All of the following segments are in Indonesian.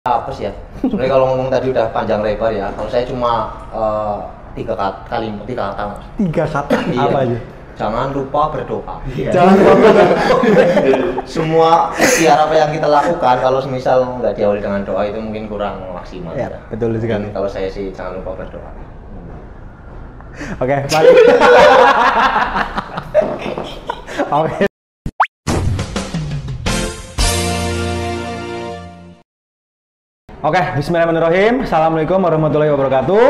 Apa sih ya? Sebenarnya kalau ngomong tadi udah panjang lebar ya. Kalau saya cuma tiga kata. Tiga kata Iya. apa aja? Jangan lupa berdoa. Jangan lupa. Semua ikhtiar apa yang kita lakukan kalau semisal nggak diawali dengan doa itu mungkin kurang maksimal. Ya, betul sekali. Kalau saya sih jangan lupa berdoa. Oke, balik. Oke. Oke, bismillahirrahmanirrahim. Assalamualaikum warahmatullahi wabarakatuh.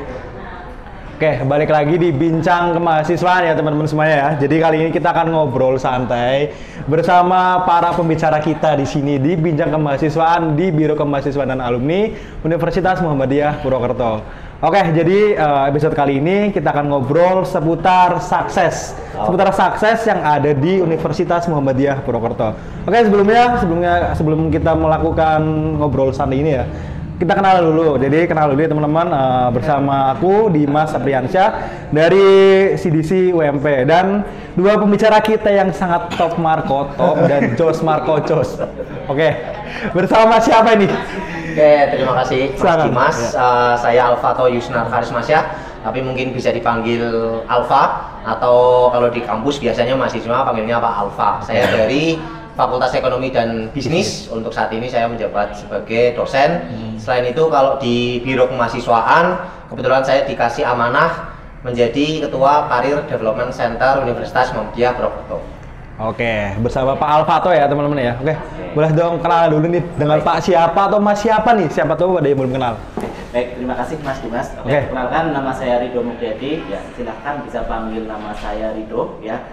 Oke, balik lagi di Bincang Kemahasiswaan ya teman-teman semuanya ya. Jadi kali ini kita akan ngobrol santai bersama para pembicara kita di sini di Bincang Kemahasiswaan di Biro Kemahasiswaan dan Alumni Universitas Muhammadiyah Purwokerto. Oke, jadi episode kali ini kita akan ngobrol seputar sukses yang ada di Universitas Muhammadiyah Purwokerto. Oke, sebelum kita melakukan ngobrol santai ini ya, kita kenal dulu. Jadi kenal dulu ya teman-teman, bersama aku Dimas Apriansyah dari CDC UMP dan dua pembicara kita yang sangat top Marco top dan Jos Marco Jos. Oke, bersama siapa ini? Oke, terima kasih Mas Dimas. Saya Alfato Yusnar Karismasyah, tapi mungkin bisa dipanggil Alfa atau kalau di kampus biasanya mahasiswa panggilnya Pak Alfa. Saya dari Fakultas Ekonomi dan Bisnis. Untuk saat ini saya menjabat sebagai dosen. Selain itu kalau di Biro Kemahasiswaan, kebetulan saya dikasih amanah menjadi Ketua Karir Development Center Universitas Muhammadiyah Purwokerto. Oke, bersama Pak Alfato ya teman-teman ya. Oke, boleh dong kenal dulu nih dengan Pak siapa atau Mas siapa nih? Siapa tahu ada yang belum kenal. Baik, terima kasih Mas Dimas. Oke. Kenalkan, nama saya Ridho Mukjadi. Ya, silahkan bisa panggil nama saya Ridho. Ya,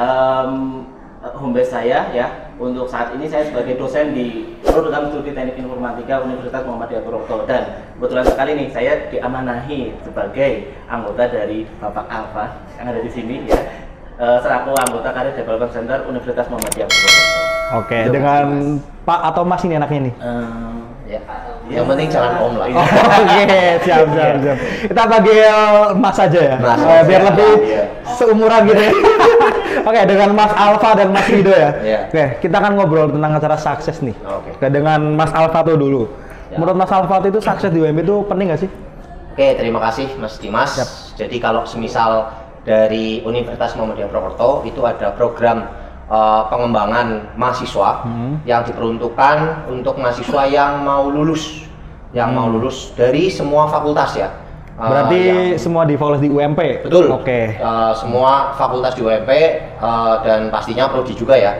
home base saya ya. Untuk saat ini saya sebagai dosen di Program Studi Teknik Informatika Universitas Muhammadiyah Purwokerto dan kebetulan sekali nih saya diamanahi sebagai anggota dari Bapak Alfa yang ada di sini ya. Selaku anggota Karir Development Center Universitas Muhammadiyah Purwokerto. Oke, dengan Pak atau Mas ini anaknya nih? Ya. Yang penting jangan om lah. Oke, siap. Kita panggil Mas aja ya, Mas, biar ya, lebih ya. seumuran gitu ya. Oke, dengan Mas Alfa dan Mas Ridho ya. Ya. Oke, kita akan ngobrol tentang acara sukses nih. Oke. Dengan Mas Alfato dulu. Ya. Menurut Mas Alfato itu sukses di UMP itu penting nggak sih? Oke, terima kasih Mas Dimas. Siap. Jadi kalau semisal dari Universitas Muhammadiyah Purwokerto itu ada program pengembangan mahasiswa yang diperuntukkan untuk mahasiswa yang mau lulus, dari semua fakultas ya. Berarti semua di fakultas di UMP? Betul. Oke. Semua fakultas di UMP dan pastinya prodi juga ya.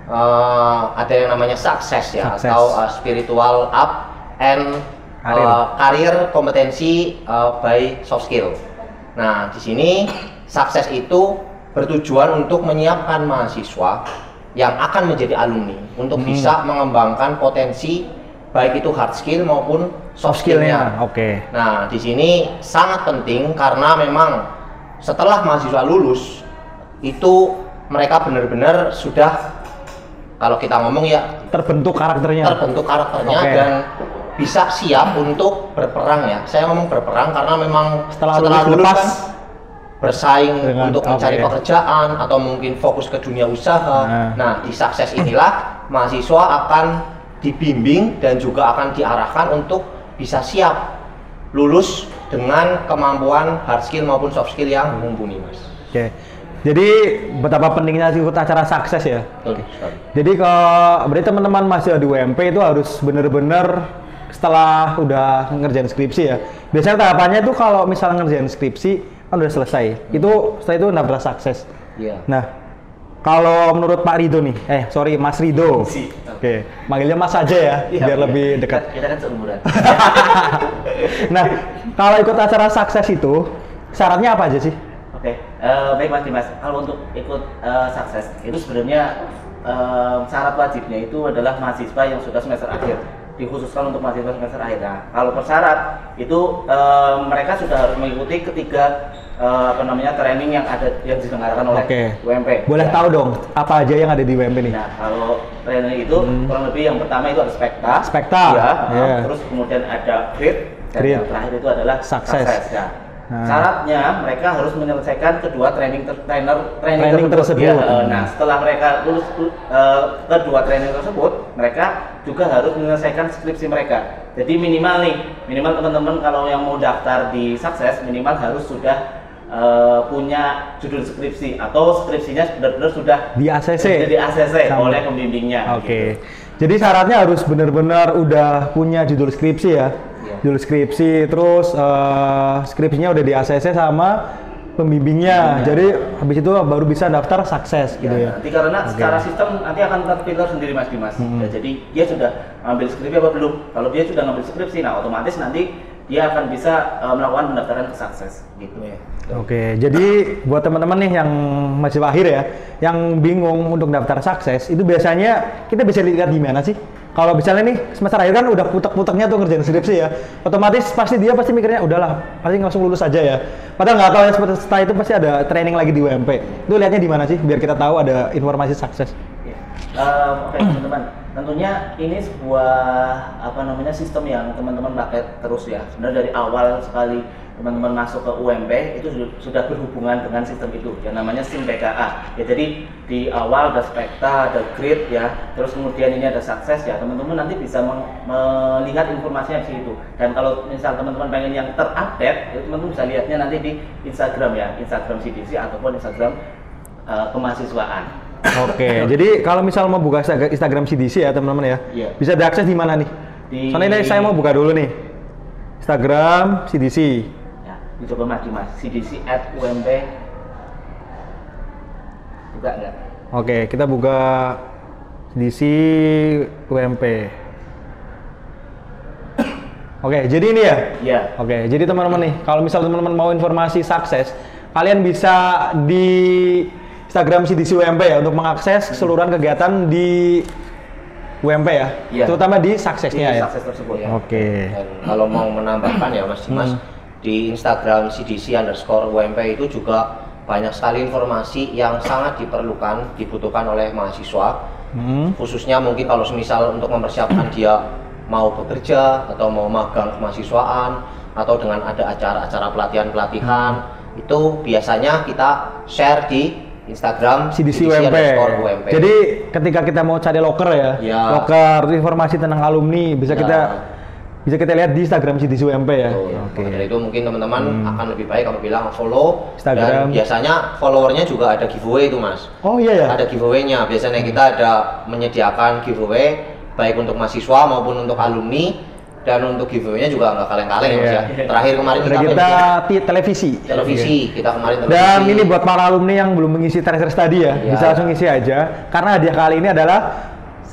Ada yang namanya sukses ya, Success. atau spiritual up and karir kompetensi by soft skill. Nah, di sini sukses itu bertujuan untuk menyiapkan mahasiswa yang akan menjadi alumni untuk bisa mengembangkan potensi baik itu hard skill maupun soft skillnya. Oke. Nah, di sini sangat penting karena memang setelah mahasiswa lulus itu mereka benar-benar sudah, kalau kita ngomong ya, Terbentuk karakternya. Oke. Dan bisa siap untuk berperang ya. Saya ngomong berperang karena memang Setelah lulus lepas, kan bersaing dengan- untuk mencari oke. pekerjaan atau mungkin fokus ke dunia usaha. Nah, di sukses inilah mahasiswa akan dibimbing dan juga akan diarahkan untuk bisa siap lulus dengan kemampuan hard skill maupun soft skill yang mumpuni, Mas. Oke. Jadi betapa pentingnya ikut acara sukses ya. Betul sekali. Jadi kalau berarti teman-teman mahasiswa di UMP itu harus benar-benar setelah udah ngerjain skripsi ya. Biasanya tahapannya tuh kalau misalnya ngerjain skripsi kan udah selesai. Setelah itu udah berasa sukses. Iya. Nah, kalau menurut Pak Ridho nih, Mas Ridho. Oke, manggilnya Mas aja ya, Iya, biar iya. lebih dekat. Kita kan seumuran. Nah, kalau ikut acara sukses itu syaratnya apa aja sih? Oke, baik Mas Dimas. Kalau untuk ikut sukses itu sebenarnya syarat wajibnya itu adalah mahasiswa yang sudah semester akhir. Dikhususkan untuk mahasiswa semester akhir. Nah, kalau persyarat itu mereka sudah harus mengikuti ketiga training yang diselenggarakan oleh UMP. Boleh Ya. tahu dong apa aja yang ada di UMP nih? Nah, kalau training itu kurang lebih yang pertama itu ada spekta. Spekta, Ya, yeah. Terus kemudian ada grid dan Grid. yang terakhir itu adalah Sukses. Ya. Syaratnya mereka harus menyelesaikan kedua training tersebut. tersebut. Nah, setelah mereka lulus kedua training tersebut, mereka juga harus menyelesaikan skripsi mereka. Jadi minimal teman-teman kalau yang mau daftar di Sukses minimal harus sudah punya judul skripsi atau skripsinya benar-benar sudah di ACC oleh pembimbingnya. Oke. Gitu. Jadi syaratnya harus benar-benar udah punya judul skripsi ya. Judul skripsi, terus skripsinya udah di ACC sama pembimbingnya. Jadi habis itu baru bisa daftar Sukses gitu ya. Nanti karena secara sistem nanti akan terfilter sendiri Mas Dimas. Ya, jadi dia sudah ngambil skripsi apa belum? Kalau dia sudah ngambil skripsi, nah otomatis nanti dia akan bisa melakukan pendaftaran ke Sukses gitu ya. Oke, jadi buat teman-teman nih yang masih akhir ya, yang bingung untuk daftar Sukses, itu biasanya kita bisa lihat di mana sih? Kalau misalnya nih semester akhir kan udah putek-puteknya tuh ngerjain skripsi ya, otomatis dia pasti mikirnya udahlah, pasti langsung lulus aja ya. Padahal nggak tahu ya setelah itu pasti ada training lagi di UMP. Itu lihatnya di mana sih? Biar kita tahu ada informasi Sukses. Oke teman-teman, tentunya ini sebuah sistem yang teman-teman pakai terus ya. Sebenarnya dari awal sekali teman-teman masuk ke UMP itu sudah berhubungan dengan sistem itu yang namanya SIM PKA ya. Jadi di awal ada spekta, ada grid ya, terus kemudian ini ada Sukses ya. Teman-teman nanti bisa melihat informasinya di situ. Dan kalau misal teman-teman pengen yang terupdate, ya teman-teman bisa lihatnya nanti di Instagram ya, Instagram CDC ataupun Instagram kemahasiswaan. Oke, jadi kalau misal mau buka Instagram CDC ya teman-teman ya, bisa diakses di mana nih? Soalnya ini saya mau buka dulu nih, Instagram CDC. Ya, dicoba Mas CDC @UMP. Buka nggak? Oke, kita buka CDC UMP. Oke, jadi ini ya? Iya. Oke, jadi teman-teman nih, kalau misal teman-teman mau informasi Sukses, kalian bisa di Instagram CDC UMP ya untuk mengakses keseluruhan kegiatan di UMP ya, terutama di Suksesnya ya. Sukses tersebut ya. Oke. Dan kalau mau menambahkan ya Mas Dimas, di Instagram CDC_UMP itu juga banyak sekali informasi yang sangat dibutuhkan oleh mahasiswa, khususnya mungkin kalau semisal untuk mempersiapkan dia mau bekerja atau mau magang kemahasiswaan atau dengan ada acara-acara pelatihan-pelatihan, itu biasanya kita share di Instagram CDC UMP. Jadi ketika kita mau cari loker ya, loker informasi tentang alumni bisa kita lihat di Instagram CDC UMP ya. Oke. Dari itu mungkin teman-teman akan lebih baik apabila follow Instagram. Dan biasanya followernya juga ada giveaway itu Mas. Oh iya ya. Ada giveaway-nya. Biasanya kita ada menyediakan giveaway baik untuk mahasiswa maupun untuk alumni. Dan untuk giveaway-nya juga nggak kaleng-kaleng Mas ya. Terakhir kemarin kita televisi. Kita kemarin televisi. Dan ini buat para alumni yang belum mengisi tertiary study ya, bisa langsung isi aja. Karena hadiah kali ini adalah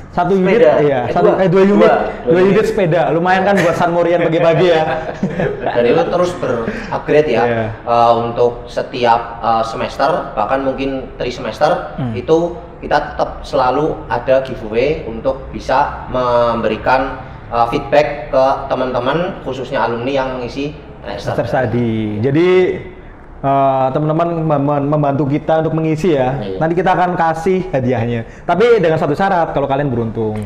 dua unit sepeda. Lumayan kan buat San Morian pagi-pagi ya. Dan itu terus berupgrade ya. Untuk setiap semester, bahkan mungkin trimester itu kita tetap selalu ada giveaway untuk bisa memberikan feedback ke teman-teman khususnya alumni yang mengisi tertiary study. Jadi teman-teman membantu kita untuk mengisi ya. Nanti kita akan kasih hadiahnya. Tapi dengan satu syarat, kalau kalian beruntung.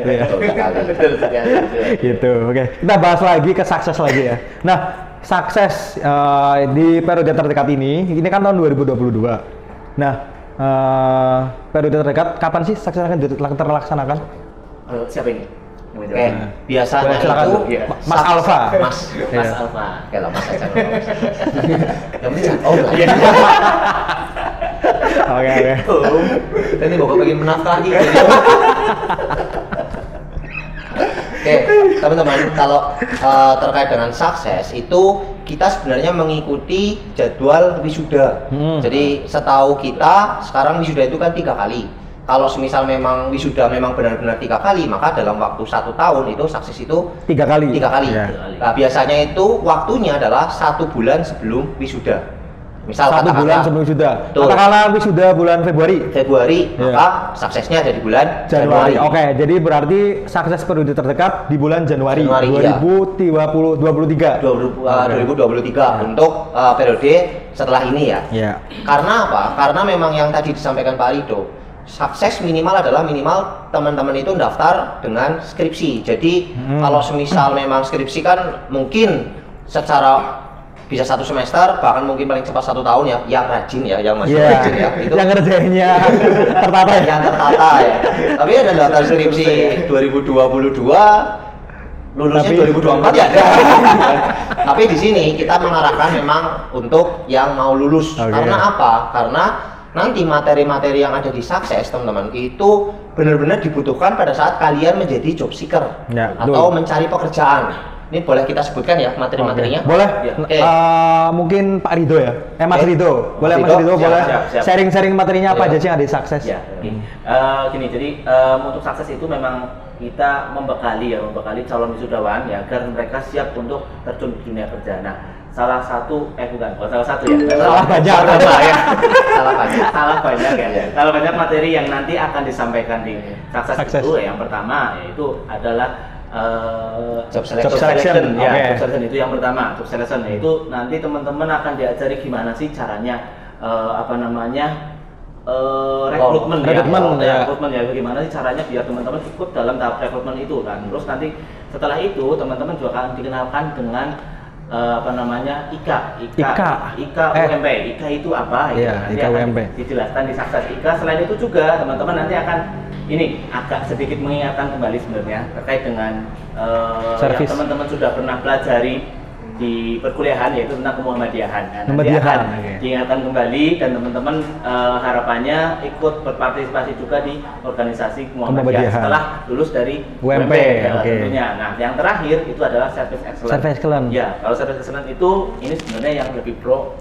Gitu. Oke. Kita bahas lagi ke Sukses lagi ya. Nah, Sukses di periode terdekat ini kan tahun 2022. Nah, periode terdekat kapan sih Sukses akan terlaksanakan? Siapa ini? Biasanya itu Mas Alfa. Mas Alfa. Oke lah Mas aja. Oke. Ini bapak pengen menafkahi. Oke, teman-teman, kalau terkait dengan Sukses itu kita sebenarnya mengikuti jadwal wisuda. Jadi setahu kita sekarang wisuda itu kan 3 kali. Kalau semisal memang wisuda memang benar-benar 3 kali, maka dalam waktu 1 tahun itu Sukses itu 3 kali. Nah, biasanya itu waktunya adalah 1 bulan sebelum wisuda. Misal 1 bulan sebelum wisuda. Katakanlah wisuda bulan Februari, maka Suksesnya ada di bulan Januari. Oke, jadi berarti Sukses periode terdekat di bulan Januari 2023 untuk periode setelah ini ya. Karena apa? Karena memang yang tadi disampaikan Pak Rido, Sukses minimal adalah minimal teman-teman itu daftar dengan skripsi. Jadi kalau semisal memang skripsi kan mungkin secara bisa 1 semester, bahkan mungkin paling cepat 1 tahun ya, yang rajin ya, yang masih rajin ya, itu yang ngerjainnya tertata ya. Yang tertata ya. Tapi ada daftar skripsi 2022, lulusnya 2024 ya ada. Tapi di sini kita mengarahkan memang untuk yang mau lulus. Karena apa? Karena nanti materi-materi yang ada di Sukses teman-teman itu benar-benar dibutuhkan pada saat kalian menjadi job seeker atau mencari pekerjaan. Ini boleh kita sebutkan ya materi-materinya? Boleh. Mungkin Pak Rido ya? Mas Rido. Boleh Mas Rido, boleh sharing-sharing materinya apa aja sih yang ada di Sukses? Ya, gini, jadi untuk Sukses itu memang kita membekali calon wisudawan ya agar mereka siap untuk terjun di dunia kerja. Nah, salah banyak materi yang nanti akan disampaikan di Sukses itu. Yang pertama yaitu adalah job selection. Job selection itu yang pertama. Job selection itu nanti teman-teman akan diajari gimana sih caranya rekrutmen ya, bagaimana sih caranya biar teman-teman ikut dalam tahap rekrutmen itu kan. Terus nanti setelah itu teman-teman juga akan dikenalkan dengan IKA UMP. IKA itu apa? IKA UMP. Dijelaskan di Sukses IKA. Selain itu juga teman-teman nanti akan agak sedikit mengingatkan kembali sebenarnya terkait dengan yang teman-teman sudah pernah pelajari di perkuliahan, yaitu tentang kemuhammadiyahan. Nanti akan diingatkan kembali dan teman-teman harapannya ikut berpartisipasi juga di organisasi kemuhammadiyahan setelah lulus dari UMP tentunya. Nah, yang terakhir itu adalah Service Excellence. Ya, kalau Service Excellence itu ini sebenarnya yang lebih pro.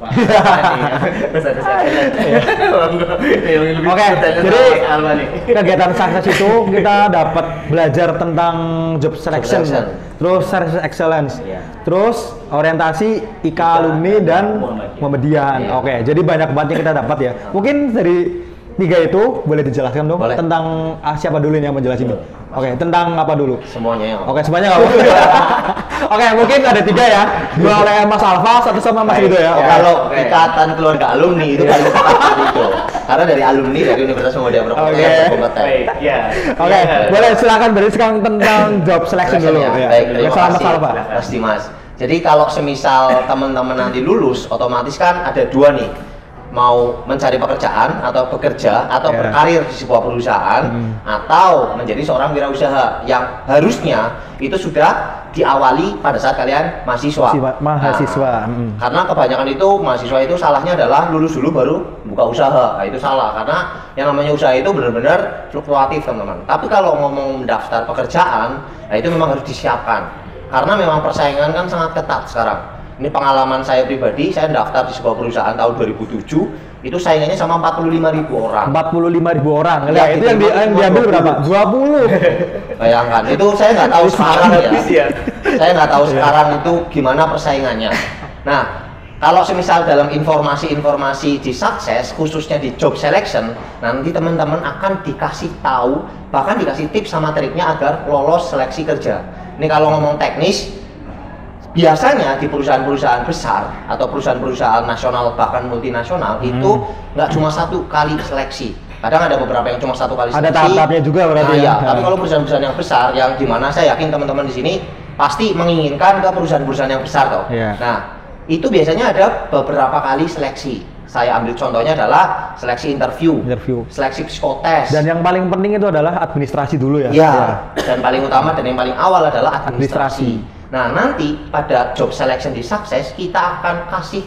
Oke, jadi kegiatan Sukses itu kita dapat belajar tentang job selection, terus Service Excellence, terus orientasi IKA alumni dan Muhammadiyah. Oke, jadi banyak banget yang kita dapat ya. Mungkin dari 3 itu boleh dijelaskan dong tentang siapa dulu yang menjelasin? Oke, tentang apa dulu? Semuanya. Oke, semuanya nggak apa-apa. Oke, mungkin ada 3 ya. 2 oleh Mas Alfa, 1 sama Mas Rido ya. Kalau ikatan keluarga alumni itu paling tepat itu. Karena dari alumni dari Universitas Muhammadiyah berkompeten. Oke, boleh silakan beri sekarang tentang job selection dulu. Baik, terima kasih Mas Dimas. Jadi kalau semisal teman-teman nanti lulus, otomatis kan ada 2 nih, mau mencari pekerjaan atau bekerja atau berkarir di sebuah perusahaan atau menjadi seorang wirausaha yang harusnya itu sudah diawali pada saat kalian mahasiswa. Karena kebanyakan itu mahasiswa itu salahnya adalah lulus dulu baru buka usaha. Nah, itu salah karena yang namanya usaha itu benar-benar fluktuatif teman-teman. Tapi kalau ngomong daftar pekerjaan, nah itu memang harus disiapkan. Karena memang persaingan kan sangat ketat sekarang. Ini pengalaman saya pribadi, saya daftar di sebuah perusahaan tahun 2007, itu saingannya sama 45.000 orang. 45.000 orang. Ya, itu yang diambil berapa? 20. Bayangkan, itu saya nggak tahu sekarang ya. Saya nggak tahu sekarang itu gimana persaingannya. Nah, kalau semisal dalam informasi-informasi di Sukses, khususnya di job selection, nanti teman-teman akan dikasih tahu, bahkan dikasih tips sama triknya agar lolos seleksi kerja. Ini kalau ngomong teknis, biasanya di perusahaan-perusahaan besar atau perusahaan-perusahaan nasional bahkan multinasional itu nggak cuma 1 kali seleksi. Kadang ada beberapa yang cuma 1 kali seleksi. Ada tahap-tahapnya juga berarti ya. Tapi kalau perusahaan-perusahaan yang besar, yang dimana saya yakin teman-teman di sini pasti menginginkan ke perusahaan-perusahaan yang besar toh. Nah, itu biasanya ada beberapa kali seleksi. Saya ambil contohnya adalah seleksi interview, seleksi psikotes. Dan yang paling penting itu adalah administrasi dulu ya. Dan paling utama dan yang paling awal adalah administrasi. Nah, nanti pada job selection di Sukses kita akan kasih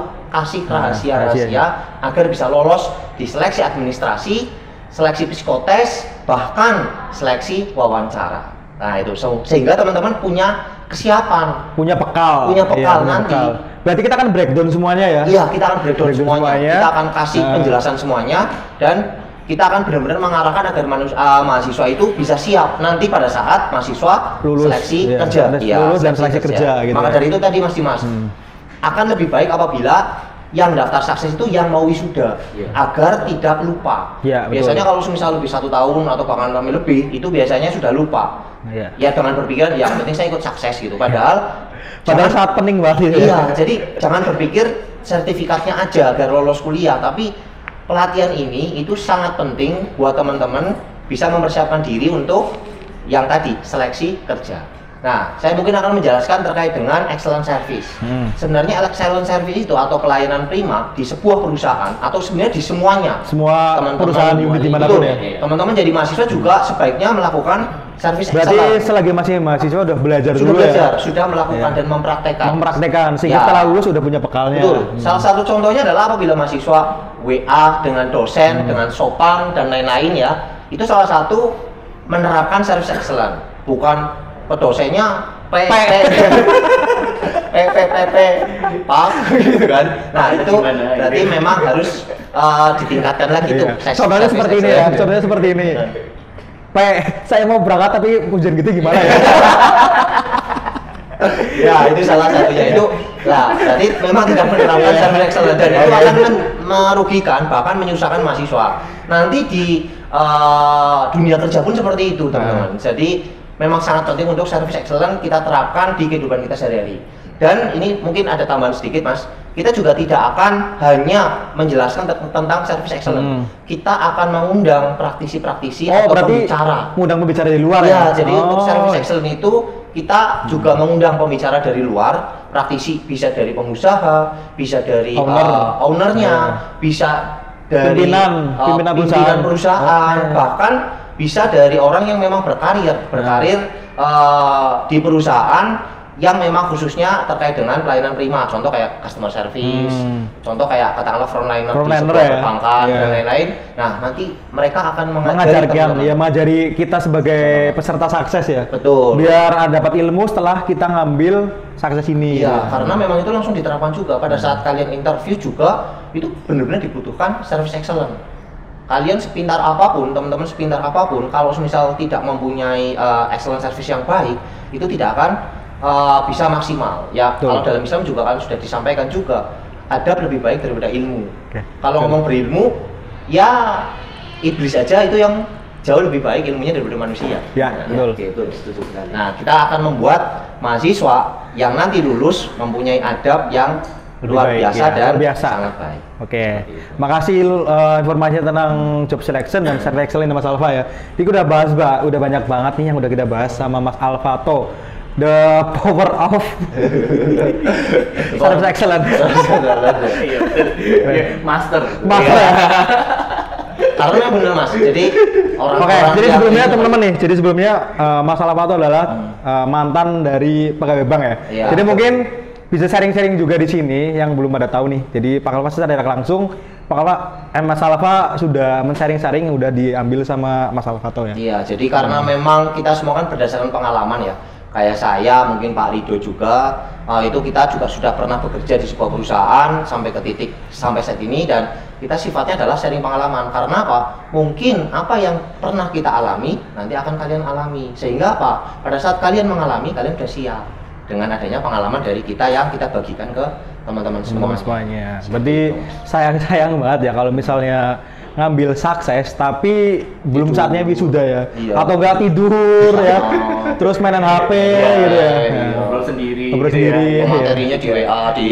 rahasia-rahasia agar bisa lolos di seleksi administrasi, seleksi psikotes, bahkan seleksi wawancara. Nah, itu sehingga teman-teman punya kesiapan, punya bekal nanti. Berarti kita akan breakdown semuanya ya? Iya, kita akan breakdown semuanya. Kita akan kasih penjelasan semuanya dan kita akan benar-benar mengarahkan agar mahasiswa itu bisa siap nanti pada saat mahasiswa lulus, seleksi kerja. Lulus dan seleksi kerja. Gitu. Maka dari itu tadi Mas Dimas, akan lebih baik apabila yang daftar Sukses itu yang mau wisuda agar tidak lupa. Biasanya kalau misal lebih 1 tahun atau bahkan lebih itu biasanya sudah lupa. Ya dengan berpikir yang penting saya ikut Sukses gitu. Padahal saat penting banget. Iya, jadi jangan berpikir sertifikatnya aja agar lolos kuliah, tapi pelatihan ini itu sangat penting buat teman-teman bisa mempersiapkan diri untuk yang tadi seleksi kerja. Nah, saya mungkin akan menjelaskan terkait dengan excellent service. Sebenarnya excellent service itu atau pelayanan prima di sebuah perusahaan atau sebenarnya di semuanya. Semua perusahaan unit dimanapun ya. Teman-teman jadi mahasiswa juga sebaiknya melakukan service Berarti excellent. selagi masih mahasiswa udah belajar Sudah dulu belajar, ya. sudah melakukan dan Mempraktekkan sehingga Ya. setelah lulus udah punya bekalnya. Betul. Salah satu contohnya adalah apabila mahasiswa WA dengan dosen, dengan sopan dan lain-lain ya. Itu salah satu menerapkan service excellent. Bukan dosennya P Pak gitu kan. Nah, itu berarti memang harus ditingkatkan lagi tuh. Contohnya seperti ini ya. Contohnya seperti ini. P, saya mau berangkat tapi hujan gitu gimana ya? Ya, itu salah satunya. Itu lah, berarti memang tidak menerapkan service excellent dan itu akan merugikan bahkan menyusahkan mahasiswa. Nanti di dunia kerja pun seperti itu, teman-teman. Jadi memang sangat penting untuk service excellent kita terapkan di kehidupan kita sehari-hari. Dan ini mungkin ada tambahan sedikit, Mas. Kita juga tidak akan hanya menjelaskan tentang service excellent. Kita akan mengundang praktisi-praktisi atau pembicara. Mengundang pembicara dari luar ya? Jadi untuk service excellent itu kita juga mengundang pembicara dari luar, praktisi bisa dari pengusaha, bisa dari ownernya, bisa dari pimpinan perusahaan, bahkan bisa dari orang yang memang berkarir di perusahaan yang memang khususnya terkait dengan pelayanan prima, contoh kayak customer service, contoh kayak katakanlah frontliner di sebuah perbankan dan lain-lain. Nah, nanti mereka akan mengajari kita sebagai peserta sukses ya. Betul. Biar dapat ilmu setelah kita ngambil sukses ini. Iya, karena memang itu langsung diterapkan juga pada saat kalian interview juga itu benar-benar dibutuhkan service excellent. Kalian sepintar apapun, teman-teman sepintar apapun, kalau misal tidak mempunyai excellent service yang baik, itu tidak akan bisa maksimal ya. Kalau dalam Islam juga kan sudah disampaikan juga adab lebih baik daripada ilmu. Kalau ngomong berilmu ya iblis aja itu yang jauh lebih baik ilmunya daripada manusia. Betul. Nah, kita akan membuat mahasiswa yang nanti lulus mempunyai adab yang luar biasa dan sangat baik. Makasih informasinya tentang job selection dan service excellent Mas Alfa ya. Ini udah bahas udah banyak banget nih yang udah kita bahas sama Mas Alfato. The power of service excellent. Master. Karena benar Mas. Jadi jadi sebelumnya teman-teman nih. Jadi sebelumnya Mas Alfato adalah mantan dari pegawai bank ya. Jadi mungkin bisa sharing-sharing juga di sini yang belum ada tahu nih. Jadi Pak Alfa secara langsung Pak Alfa, Mas Alfa sudah men-sharing-sharing udah diambil sama Mas Alfato ya. Iya, jadi karena memang kita semua kan berdasarkan pengalaman ya. Kayak saya, mungkin Pak Rido juga, itu kita juga sudah pernah bekerja di sebuah perusahaan sampai ke titik sampai saat ini dan kita sifatnya adalah sharing pengalaman. Karena apa? Mungkin apa yang pernah kita alami nanti akan kalian alami. Sehingga apa? Pada saat kalian mengalami, kalian sudah siap dengan adanya pengalaman dari kita yang kita bagikan ke teman-teman semuanya. Berarti sayang banget ya kalau misalnya ngambil sukses tapi belum saatnya wisuda ya. Atau nggak tidur ya. Terus mainan HP gitu ya. Ngobrol sendiri. Materinya di WA, di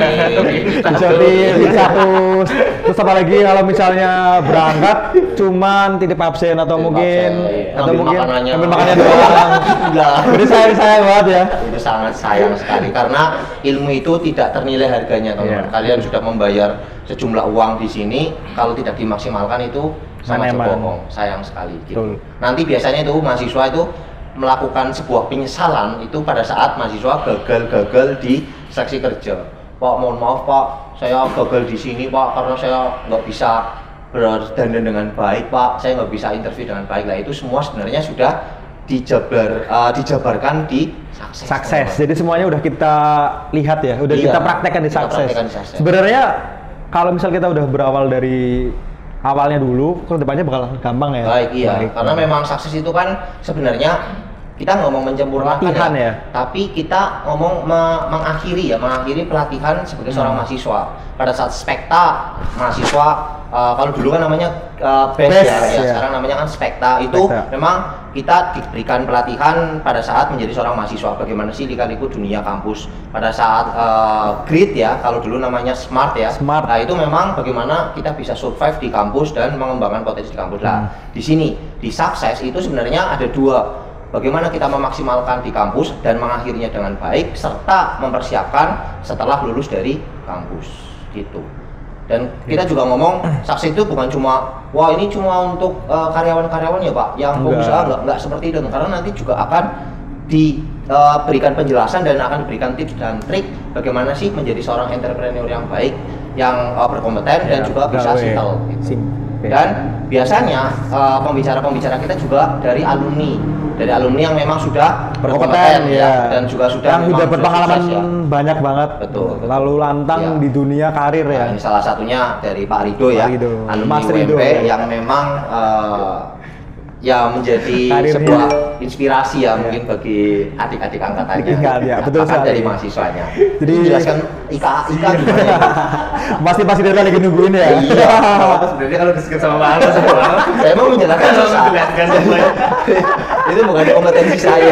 status. Terus apalagi kalau misalnya berangkat cuman titip absen atau mungkin ambil makanannya doang. Jadi sayang banget ya. Itu sangat sayang sekali karena ilmu itu tidak ternilai harganya, teman-teman. Kalian sudah membayar sejumlah uang di sini, kalau tidak dimaksimalkan itu sama aja bohong, sayang sekali gitu. Nanti biasanya itu mahasiswa itu melakukan sebuah penyesalan itu pada saat mahasiswa gagal di seleksi kerja. Pak, mohon maaf Pak, saya gagal di sini Pak karena saya nggak bisa berdandan dengan baik Pak, saya nggak bisa interview dengan baik. Lah itu semua sebenarnya sudah dijabarkan di sukses. Jadi semuanya udah kita lihat ya, udah kita praktekkan di sukses. Sebenarnya kalau misal kita udah berawal dari awalnya dulu, ke depannya bakal gampang ya. Baik. Karena memang sukses itu kan sebenarnya kita ngomong menyempurnakan ya, tapi kita ngomong mengakhiri pelatihan sebagai seorang mahasiswa. Pada saat spekta mahasiswa, kalau dulu kan namanya best ya, sekarang namanya kan spekta. Itu memang kita diberikan pelatihan pada saat menjadi seorang mahasiswa. Bagaimana sih lika-liku dunia kampus pada saat grit ya, kalau dulu namanya smart ya. Nah itu memang bagaimana kita bisa survive di kampus dan mengembangkan potensi di kampus. Nah di sini di sukses itu sebenarnya ada dua bagaimana kita memaksimalkan di kampus dan mengakhirinya dengan baik serta mempersiapkan setelah lulus dari kampus gitu. Dan kita juga ngomong sukses itu bukan cuma wah ini cuma untuk karyawan-karyawan ya Pak yang pengusaha, enggak seperti itu, karena nanti juga akan diberikan penjelasan dan akan diberikan tips dan trik bagaimana sih menjadi seorang entrepreneur yang baik, yang berkompeten dan juga bisa settle gitu. Dan biasanya pembicara-pembicara kita juga dari alumni yang memang sudah berkompeten ya, dan juga sudah berpengalaman banyak banget. Betul. Lalu lantang di dunia karir ya. Ini salah satunya dari Pak Rido ya, alumni UMP yang memang ya menjadi sebuah inspirasi ya mungkin bagi adik-adik angkatannya. Ya, betul sekali. Dari mahasiswanya. Jadi jelaskan Ika gimana ya? Pasti dia lagi nungguin ya. Iya. Sebenarnya kalau disebut sama Pak Alfa saya mau menjelaskan semuanya. Itu bukan kompetensi saya.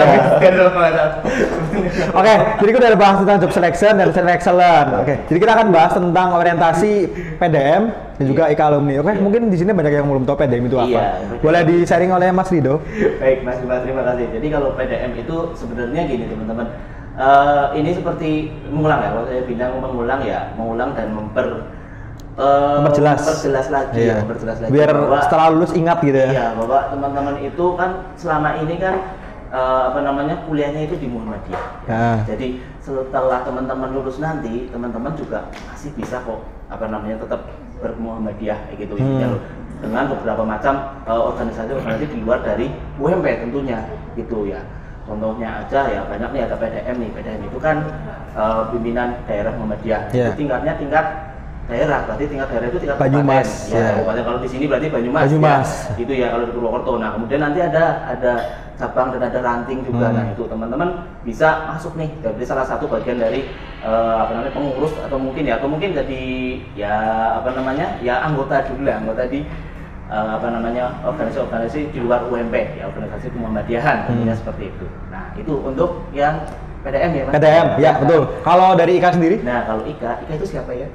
Oke, jadi kita udah bahas tentang job selection dan self excellence. Oke, jadi kita akan bahas tentang orientasi PDM dan juga IKA alumni. Oke, mungkin di sini banyak yang belum tahu PDM itu apa. Boleh di-sharing oleh Mas Rido? Baik, Mas Dimas, terima kasih. Jadi kalau PDM itu sebenarnya gini teman-teman. Ini seperti mengulang ya. Kalau saya bilang mengulang dan memperjelas lagi, biar bahwa, setelah lulus ingat gitu ya. Iya, bahwa teman-teman itu kan selama ini kan kuliahnya itu di Muhammadiyah. Jadi setelah teman-teman lulus nanti, teman-teman juga masih bisa kok tetap bermuhammadiyah gitu dengan beberapa macam organisasi di luar dari UMP tentunya gitu ya. Contohnya aja ya banyak nih, ada PDM nih. PDM itu kan pimpinan daerah Muhammadiyah. Itu tingkat daerah, berarti tingkat daerah itu tingkat Banyumas. Kabupaten. Kalau di sini berarti Banyumas. Ya. Itu ya kalau di Purwokerto. Nah, kemudian nanti ada cabang dan ada ranting juga. Nah, itu teman-teman bisa masuk nih dari salah satu bagian dari pengurus atau mungkin jadi anggota dulu lah, anggota di organisasi di luar UMP ya, organisasi Muhammadiyahan tentunya seperti itu. Nah, itu untuk yang PDM ya Mas? PDM, ya betul. Kalau dari IKA sendiri? Nah, kalau IKA itu siapa ya?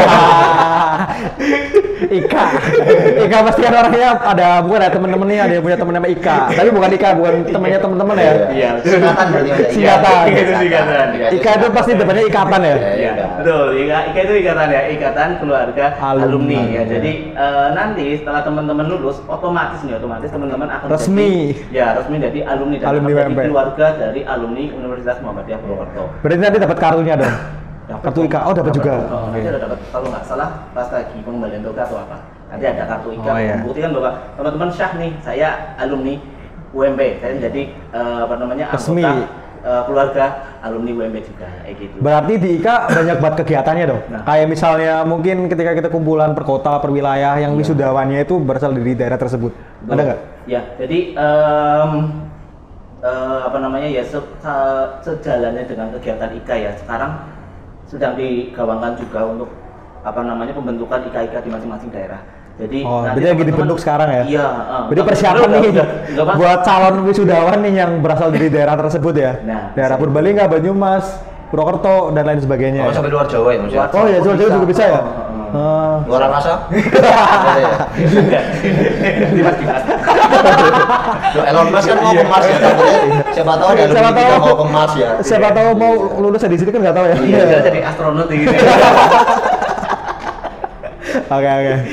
IKA pasti kan orangnya bukan ada temen-temen nih, ada yang punya temen nama IKA. Tapi bukan IKA, bukan temennya temen-temen ya? Iya, singkatan. IKA itu pasti depannya ikatan ya? Iya, betul. IKA itu ikatan ya, Ikatan Keluarga Alumni ya. Jadi nanti setelah teman-teman lulus, otomatis teman-teman akan resmi jadi alumni dan menjadi keluarga dari alumni Universitas Muhammadiyah Purwokerto. Berarti nanti dapat karunya dong? Kartu IKA, dapat juga. Nanti ada dapat, kalau nggak salah pas lagi pengembalian toga atau apa. Nanti ada kartu IKA membuktikan bahwa teman-teman syah nih, saya alumni UMP, saya menjadi resmi keluarga alumni UMP juga, kayak gitu. Berarti di IKA banyak banget kegiatannya dong. Kayak misalnya mungkin ketika kita kumpulan per kota, per wilayah yang wisudawannya itu berasal dari daerah tersebut. Ada nggak? Ya, jadi sejalannya dengan kegiatan IKA ya, sekarang sedang digaungkan juga untuk pembentukan IKA di masing-masing daerah. Jadi jadi lagi dibentuk sekarang ya? Iya. Jadi persiapan nih buat calon wisudawan nih yang berasal dari daerah tersebut ya? Daerah Purbalingga, Banyumas, Purwokerto dan lain sebagainya. Sampai luar Jawa ya maksudnya? Oh ya, luar Jawa juga bisa ya? Luar angkasa? Dimas. Elon Musk kan mau ke Mars ya, siapa tahu ada alumni kita mau ke Mars ya. Siapa tahu mau lulus di sini kan nggak tahu ya. Iya, jadi astronot gitu. Oke.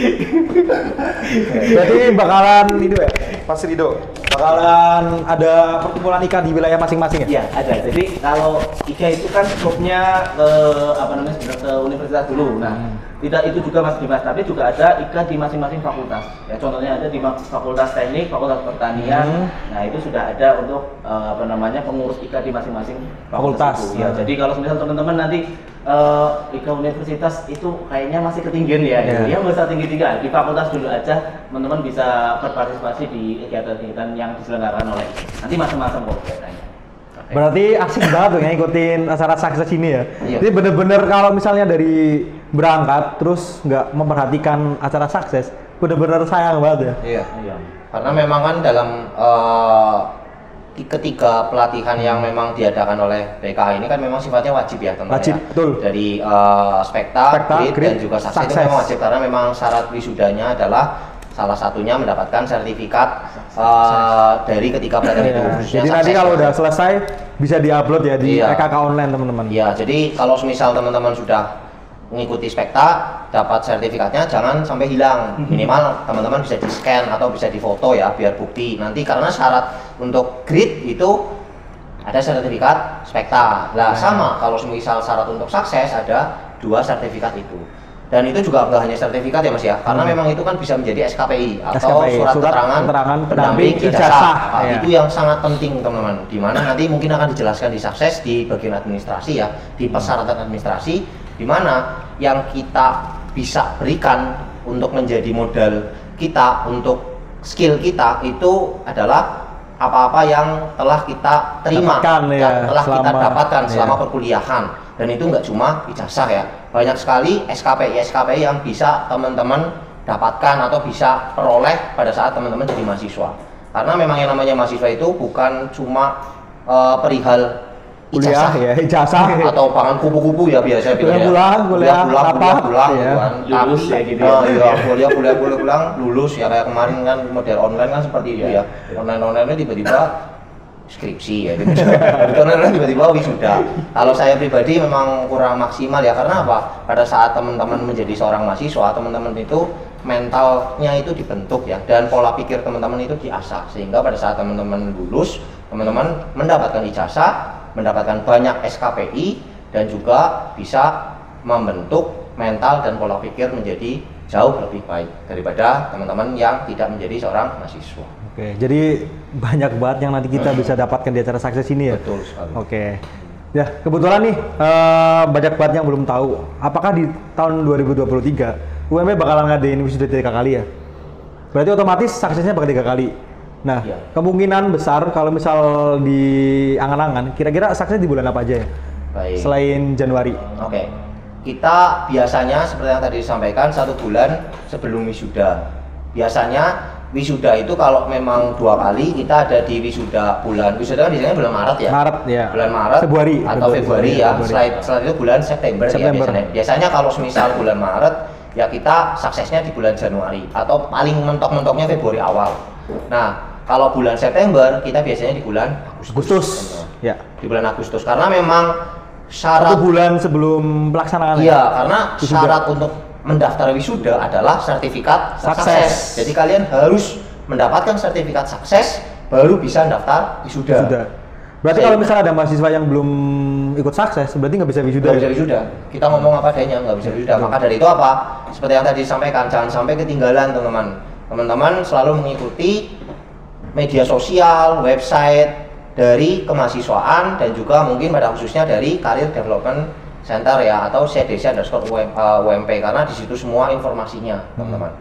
Berarti bakalan itu ya, Mas Rido. Bakalan ada perkumpulan IKA di wilayah masing-masing ya? Iya, ada. Jadi kalau IKA itu kan skopnya ke universitas dulu. Nah, tidak itu juga Mas Dimas, tapi juga ada IKA di masing-masing fakultas. Ya, contohnya ada di Fakultas Teknik, Fakultas Pertanian. Nah, itu sudah ada untuk pengurus IKA di masing-masing fakultas. Ya, jadi kalau misal teman-teman nanti IKA universitas itu kayaknya masih ketinggian ya. Ya nggak usah tinggi-tinggi, di fakultas dulu aja teman-teman bisa berpartisipasi di kegiatan-kegiatan yang diselenggarakan oleh nanti macam-macam kok kegiatannya. Berarti asik banget tuh ngikutin acara sukses ini ya. Jadi bener-bener kalau misalnya dari berangkat terus nggak memperhatikan acara sukses, bener-bener sayang banget ya. Iya. Karena memang kan dalam ketiga pelatihan yang memang diadakan oleh PKA ini kan memang sifatnya wajib ya teman-teman. Wajib, betul. Dari spekta, grid, dan juga sukses itu memang wajib karena memang syarat wisudanya adalah salah satunya mendapatkan sertifikat dari ketiga pelatihan itu. Jadi nanti kalau udah selesai bisa diupload ya di EKK online teman-teman. Iya, jadi kalau misal teman-teman sudah mengikuti spekta, dapat sertifikatnya jangan sampai hilang. Minimal teman-teman bisa di-scan atau bisa difoto ya biar bukti. Nanti karena syarat untuk grid itu ada sertifikat spekta. Nah, sama kalau misal syarat untuk sukses ada 2 sertifikat itu. Dan itu juga nggak hanya sertifikat ya Mas ya, karena memang itu kan bisa menjadi SKPI atau surat keterangan pendamping ijazah. Itu yang sangat penting teman-teman. Di mana nanti mungkin akan dijelaskan di sukses di bagian administrasi ya, di persyaratan administrasi, di mana yang kita bisa berikan untuk menjadi modal kita untuk skill kita itu adalah apa-apa yang telah kita terima, yang telah kita dapatkan selama perkuliahan. Dan itu nggak cuma ijazah ya, banyak sekali SKPI yang bisa teman-teman dapatkan atau bisa peroleh pada saat teman-teman jadi mahasiswa. Karena memang yang namanya mahasiswa itu bukan cuma perihal ijazah atau pangan kupu-kupu ya biasa kuliah pulang lulus ya gitu ya. kuliah pulang lulus ya, kayak kemarin kan model online kan seperti itu ya. Online tiba-tiba skripsi ya gitu. Tiba-tiba wisuda. Kalau saya pribadi memang kurang maksimal ya, karena apa? Pada saat teman-teman menjadi seorang mahasiswa, teman-teman itu mentalnya itu dibentuk ya, dan pola pikir teman-teman itu diasah, sehingga pada saat teman-teman lulus, teman-teman mendapatkan ijazah, mendapatkan banyak SKPI, dan juga bisa membentuk mental dan pola pikir menjadi jauh lebih baik daripada teman-teman yang tidak menjadi seorang mahasiswa. Oke, jadi banyak banget yang nanti kita bisa dapatkan di acara sukses ini ya. Betul sekali. Oke. Ya, kebetulan nih banyak banget yang belum tahu. Apakah di tahun 2023 UMB bakalan ngadain wisuda 3 kali ya? Berarti otomatis suksesnya bakal 3 kali. Nah, kemungkinan besar kalau misal di angan-angan, kira-kira suksesnya di bulan apa aja ya? Baik. Selain Januari. Oke. Kita biasanya seperti yang tadi disampaikan 1 bulan sebelum wisuda. Biasanya wisuda itu kalau memang 2 kali, kita ada di wisuda wisuda kan biasanya bulan Maret ya. Bulan Maret Februari atau Februari ya. Setelah itu bulan September. Ya biasanya. Biasanya kalau misal bulan Maret ya kita suksesnya di bulan Januari atau paling mentok-mentoknya Februari awal. Nah, kalau bulan September kita biasanya di bulan Agustus. Ya. Di bulan Agustus karena memang syarat 1 bulan sebelum pelaksanaan. Iya, karena syarat untuk mendaftar wisuda adalah sertifikat sukses. Jadi kalian harus mendapatkan sertifikat sukses baru bisa daftar wisuda. Berarti kalau misalnya ada mahasiswa yang belum ikut sukses, berarti nggak bisa wisuda. Nggak bisa wisuda. Kita ngomong apa adanya, nggak bisa wisuda. Maka dari itu apa? Seperti yang tadi disampaikan, jangan sampai ketinggalan teman-teman. Teman-teman selalu mengikuti media sosial, website dari kemahasiswaan, dan juga mungkin pada khususnya dari Career Development Center ya, atau CDC_UMP, karena di situ semua informasinya teman-teman.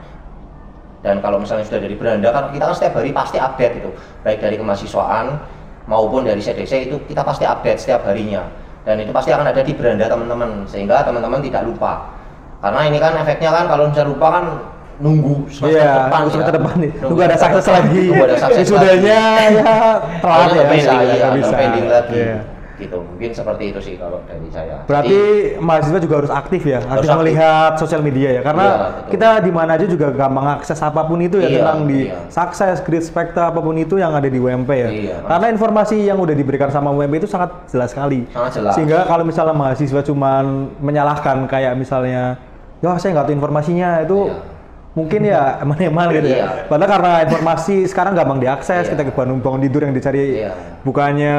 Dan kalau misalnya sudah dari beranda kan kita kan setiap hari pasti update itu, baik dari kemahasiswaan maupun dari CDC itu kita pasti update setiap harinya, dan itu pasti akan ada di beranda teman-teman, sehingga teman-teman tidak lupa. Karena ini kan efeknya kan kalau misalnya lupa kan nunggu semester depan nih. Nunggu ada sukses lagi. Wisudanya ya telat ya, bisa pending lagi. Gitu. Mungkin seperti itu sih kalau dari saya. Berarti mahasiswa juga harus aktif ya, aktif melihat sosial media ya, karena kita di mana aja juga gampang akses apapun itu ya, tentang di sukses, grid, spekta, apapun itu yang ada di UMP ya. Karena informasi yang udah diberikan sama UMP itu sangat jelas sekali. Sangat jelas. Sehingga kalau misalnya mahasiswa cuman menyalahkan kayak misalnya, ya saya nggak tahu informasinya itu. Mungkin ya eman-eman gitu ya. Padahal karena informasi sekarang gampang diakses, kita ke bangun tidur yang dicari bukannya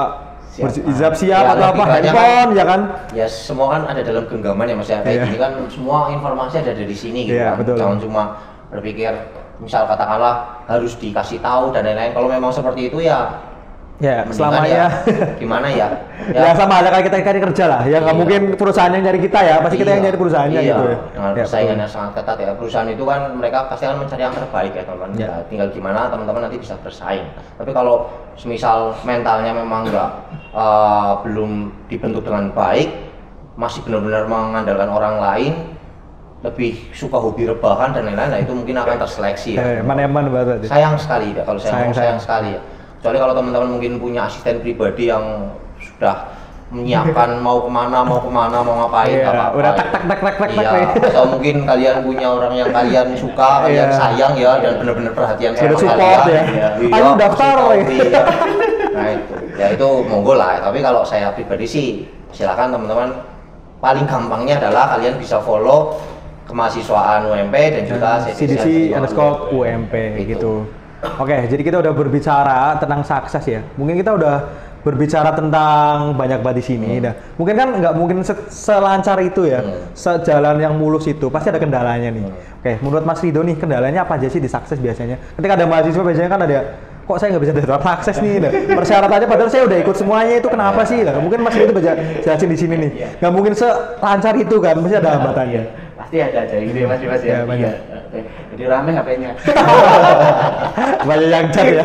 berizab siap atau apa, handphone ya kan? Ya semua kan ada dalam genggaman ya Mas ya. Kayak gini kan semua informasi ada dari sini gitu kan. Betul. Jangan cuma berpikir misal katakanlah harus dikasih tahu dan lain-lain. Kalau memang seperti itu ya selamanya gimana ya? Ya sama aja kayak kita cari kerja lah. Ya nggak mungkin perusahaan yang nyari kita ya, pasti kita yang nyari perusahaannya gitu ya. Dengan persaingan yang sangat ketat ya. Perusahaan itu kan mereka pasti akan mencari yang terbaik ya teman-teman. Ya, tinggal gimana teman-teman nanti bisa bersaing. Tapi kalau semisal mentalnya memang belum dibentuk dengan baik, masih benar-benar mengandalkan orang lain, lebih suka hobi rebahan dan lain-lain, nah itu mungkin akan terseleksi ya. Eman-eman banget. Sayang sekali ya, kalau saya sayang sekali ya. Kecuali kalau teman-teman mungkin punya asisten pribadi yang sudah menyiapkan mau kemana, mau ngapain, apa-apa. Udah tak. Atau mungkin kalian punya orang yang kalian suka, kalian sayang ya, dan benar-benar perhatian sama support kalian. Ayo daftar. Nah itu, ya itu monggo lah. Tapi kalau saya pribadi sih, silakan teman-teman. Paling gampangnya adalah kalian bisa follow kemahasiswaan UMP dan juga CDC_UMP gitu. Oke, jadi kita udah berbicara tentang sukses ya. Mungkin kita udah berbicara tentang banyak banget di sini. Mungkin kan nggak mungkin selancar itu ya, sejalan yang mulus itu. Pasti ada kendalanya nih. Oke, menurut Mas Rido nih, kendalanya apa aja sih di sukses biasanya? Ketika ada mahasiswa biasanya kan ada, kok saya nggak bisa daftar sukses nih? Persyaratannya padahal saya udah ikut semuanya, itu kenapa sih? Mungkin Mas Rido bisa jelasin di sini nih. Nggak mungkin selancar itu kan, pasti ada hambatannya. Pasti ada gitu ya Mas Dimas ya. Iya. Jadi rame HP-nya. Banyak yang chat ya.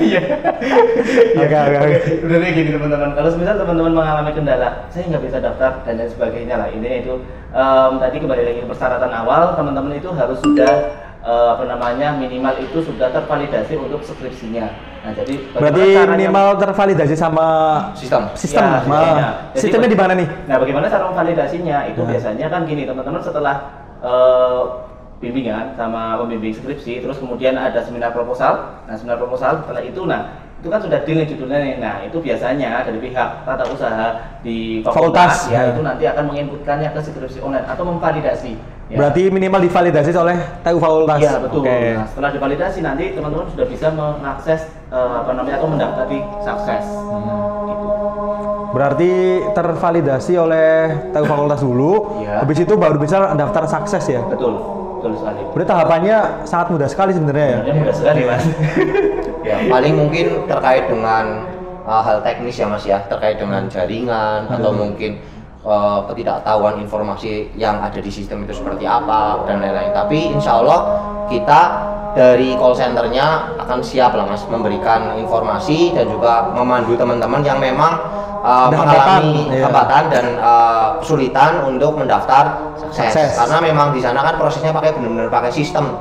Oke. Udah kayak gini teman-teman. Kalau misal teman-teman mengalami kendala, saya nggak bisa daftar dan lain sebagainya lah. Ini itu tadi kembali lagi ke persyaratan awal, teman-teman itu harus sudah minimal itu sudah tervalidasi untuk skripsinya. Nah, jadi berarti minimal tervalidasi sama sistem. Ya, sistemnya di mana nih? Nah, bagaimana cara memvalidasinya? Itu biasanya kan gini, teman-teman, setelah bimbingan sama pembimbing skripsi, terus kemudian ada seminar proposal. Nah, seminar proposal setelah itu, itu kan sudah deal nih judulnya nih. Nah, itu biasanya dari pihak tata usaha di fakultas ya, itu nanti akan menginputkannya ke skripsi online atau memvalidasi. Ya. Berarti minimal divalidasi oleh TU fakultas. Iya, betul. Okay. Nah, setelah divalidasi nanti teman-teman sudah bisa mengakses atau mendaftar di sukses. Gitu. Berarti tervalidasi oleh TU fakultas dulu, habis itu baru bisa daftar sukses ya? Betul sekali. Berarti tahapannya sangat mudah sekali sebenarnya ya? Mudah sekali Mas. Ya, paling mungkin terkait dengan hal teknis ya Mas ya, terkait dengan jaringan atau mungkin ketidaktahuan informasi yang ada di sistem itu seperti apa dan lain-lain. Tapi insya Allah kita dari call centernya akan siap lah Mas memberikan informasi dan juga memandu teman-teman yang memang mengalami hambatan dan kesulitan untuk mendaftar sukses. Karena memang di sana kan prosesnya benar-benar pakai sistem.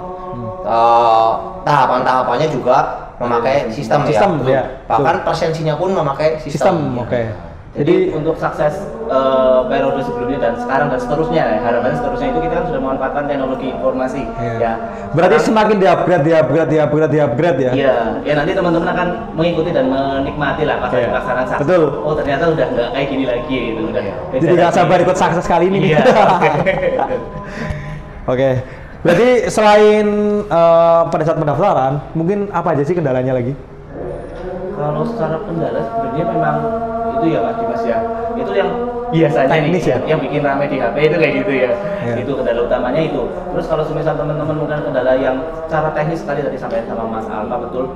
Tahapan-tahapannya juga memakai sistem ya. Bahkan presensinya pun memakai sistem. Oke. Jadi untuk sukses periode sebelumnya dan sekarang dan seterusnya, harapannya seterusnya itu kita kan sudah memanfaatkan teknologi informasi. Ya. Berarti semakin di-upgrade ya. Iya, ya nanti teman-teman akan mengikuti dan menikmati lah pelaksanaan sukses. Betul. Oh, ternyata udah nggak kayak gini lagi gitu. Jadi nggak sabar ikut sukses kali ini. Iya. Oke. Berarti selain pada saat pendaftaran, mungkin apa aja sih kendalanya lagi? Kalau secara kendala sebenarnya memang itu ya Mas Dimas ya, itu yang biasanya teknis nih, yang bikin rame di HP itu kayak gitu ya. Itu kendala utamanya itu. Terus kalau semisal teman-teman mungkin kendala yang secara teknis sekali tadi sampaikan sama Mas Alfa, betul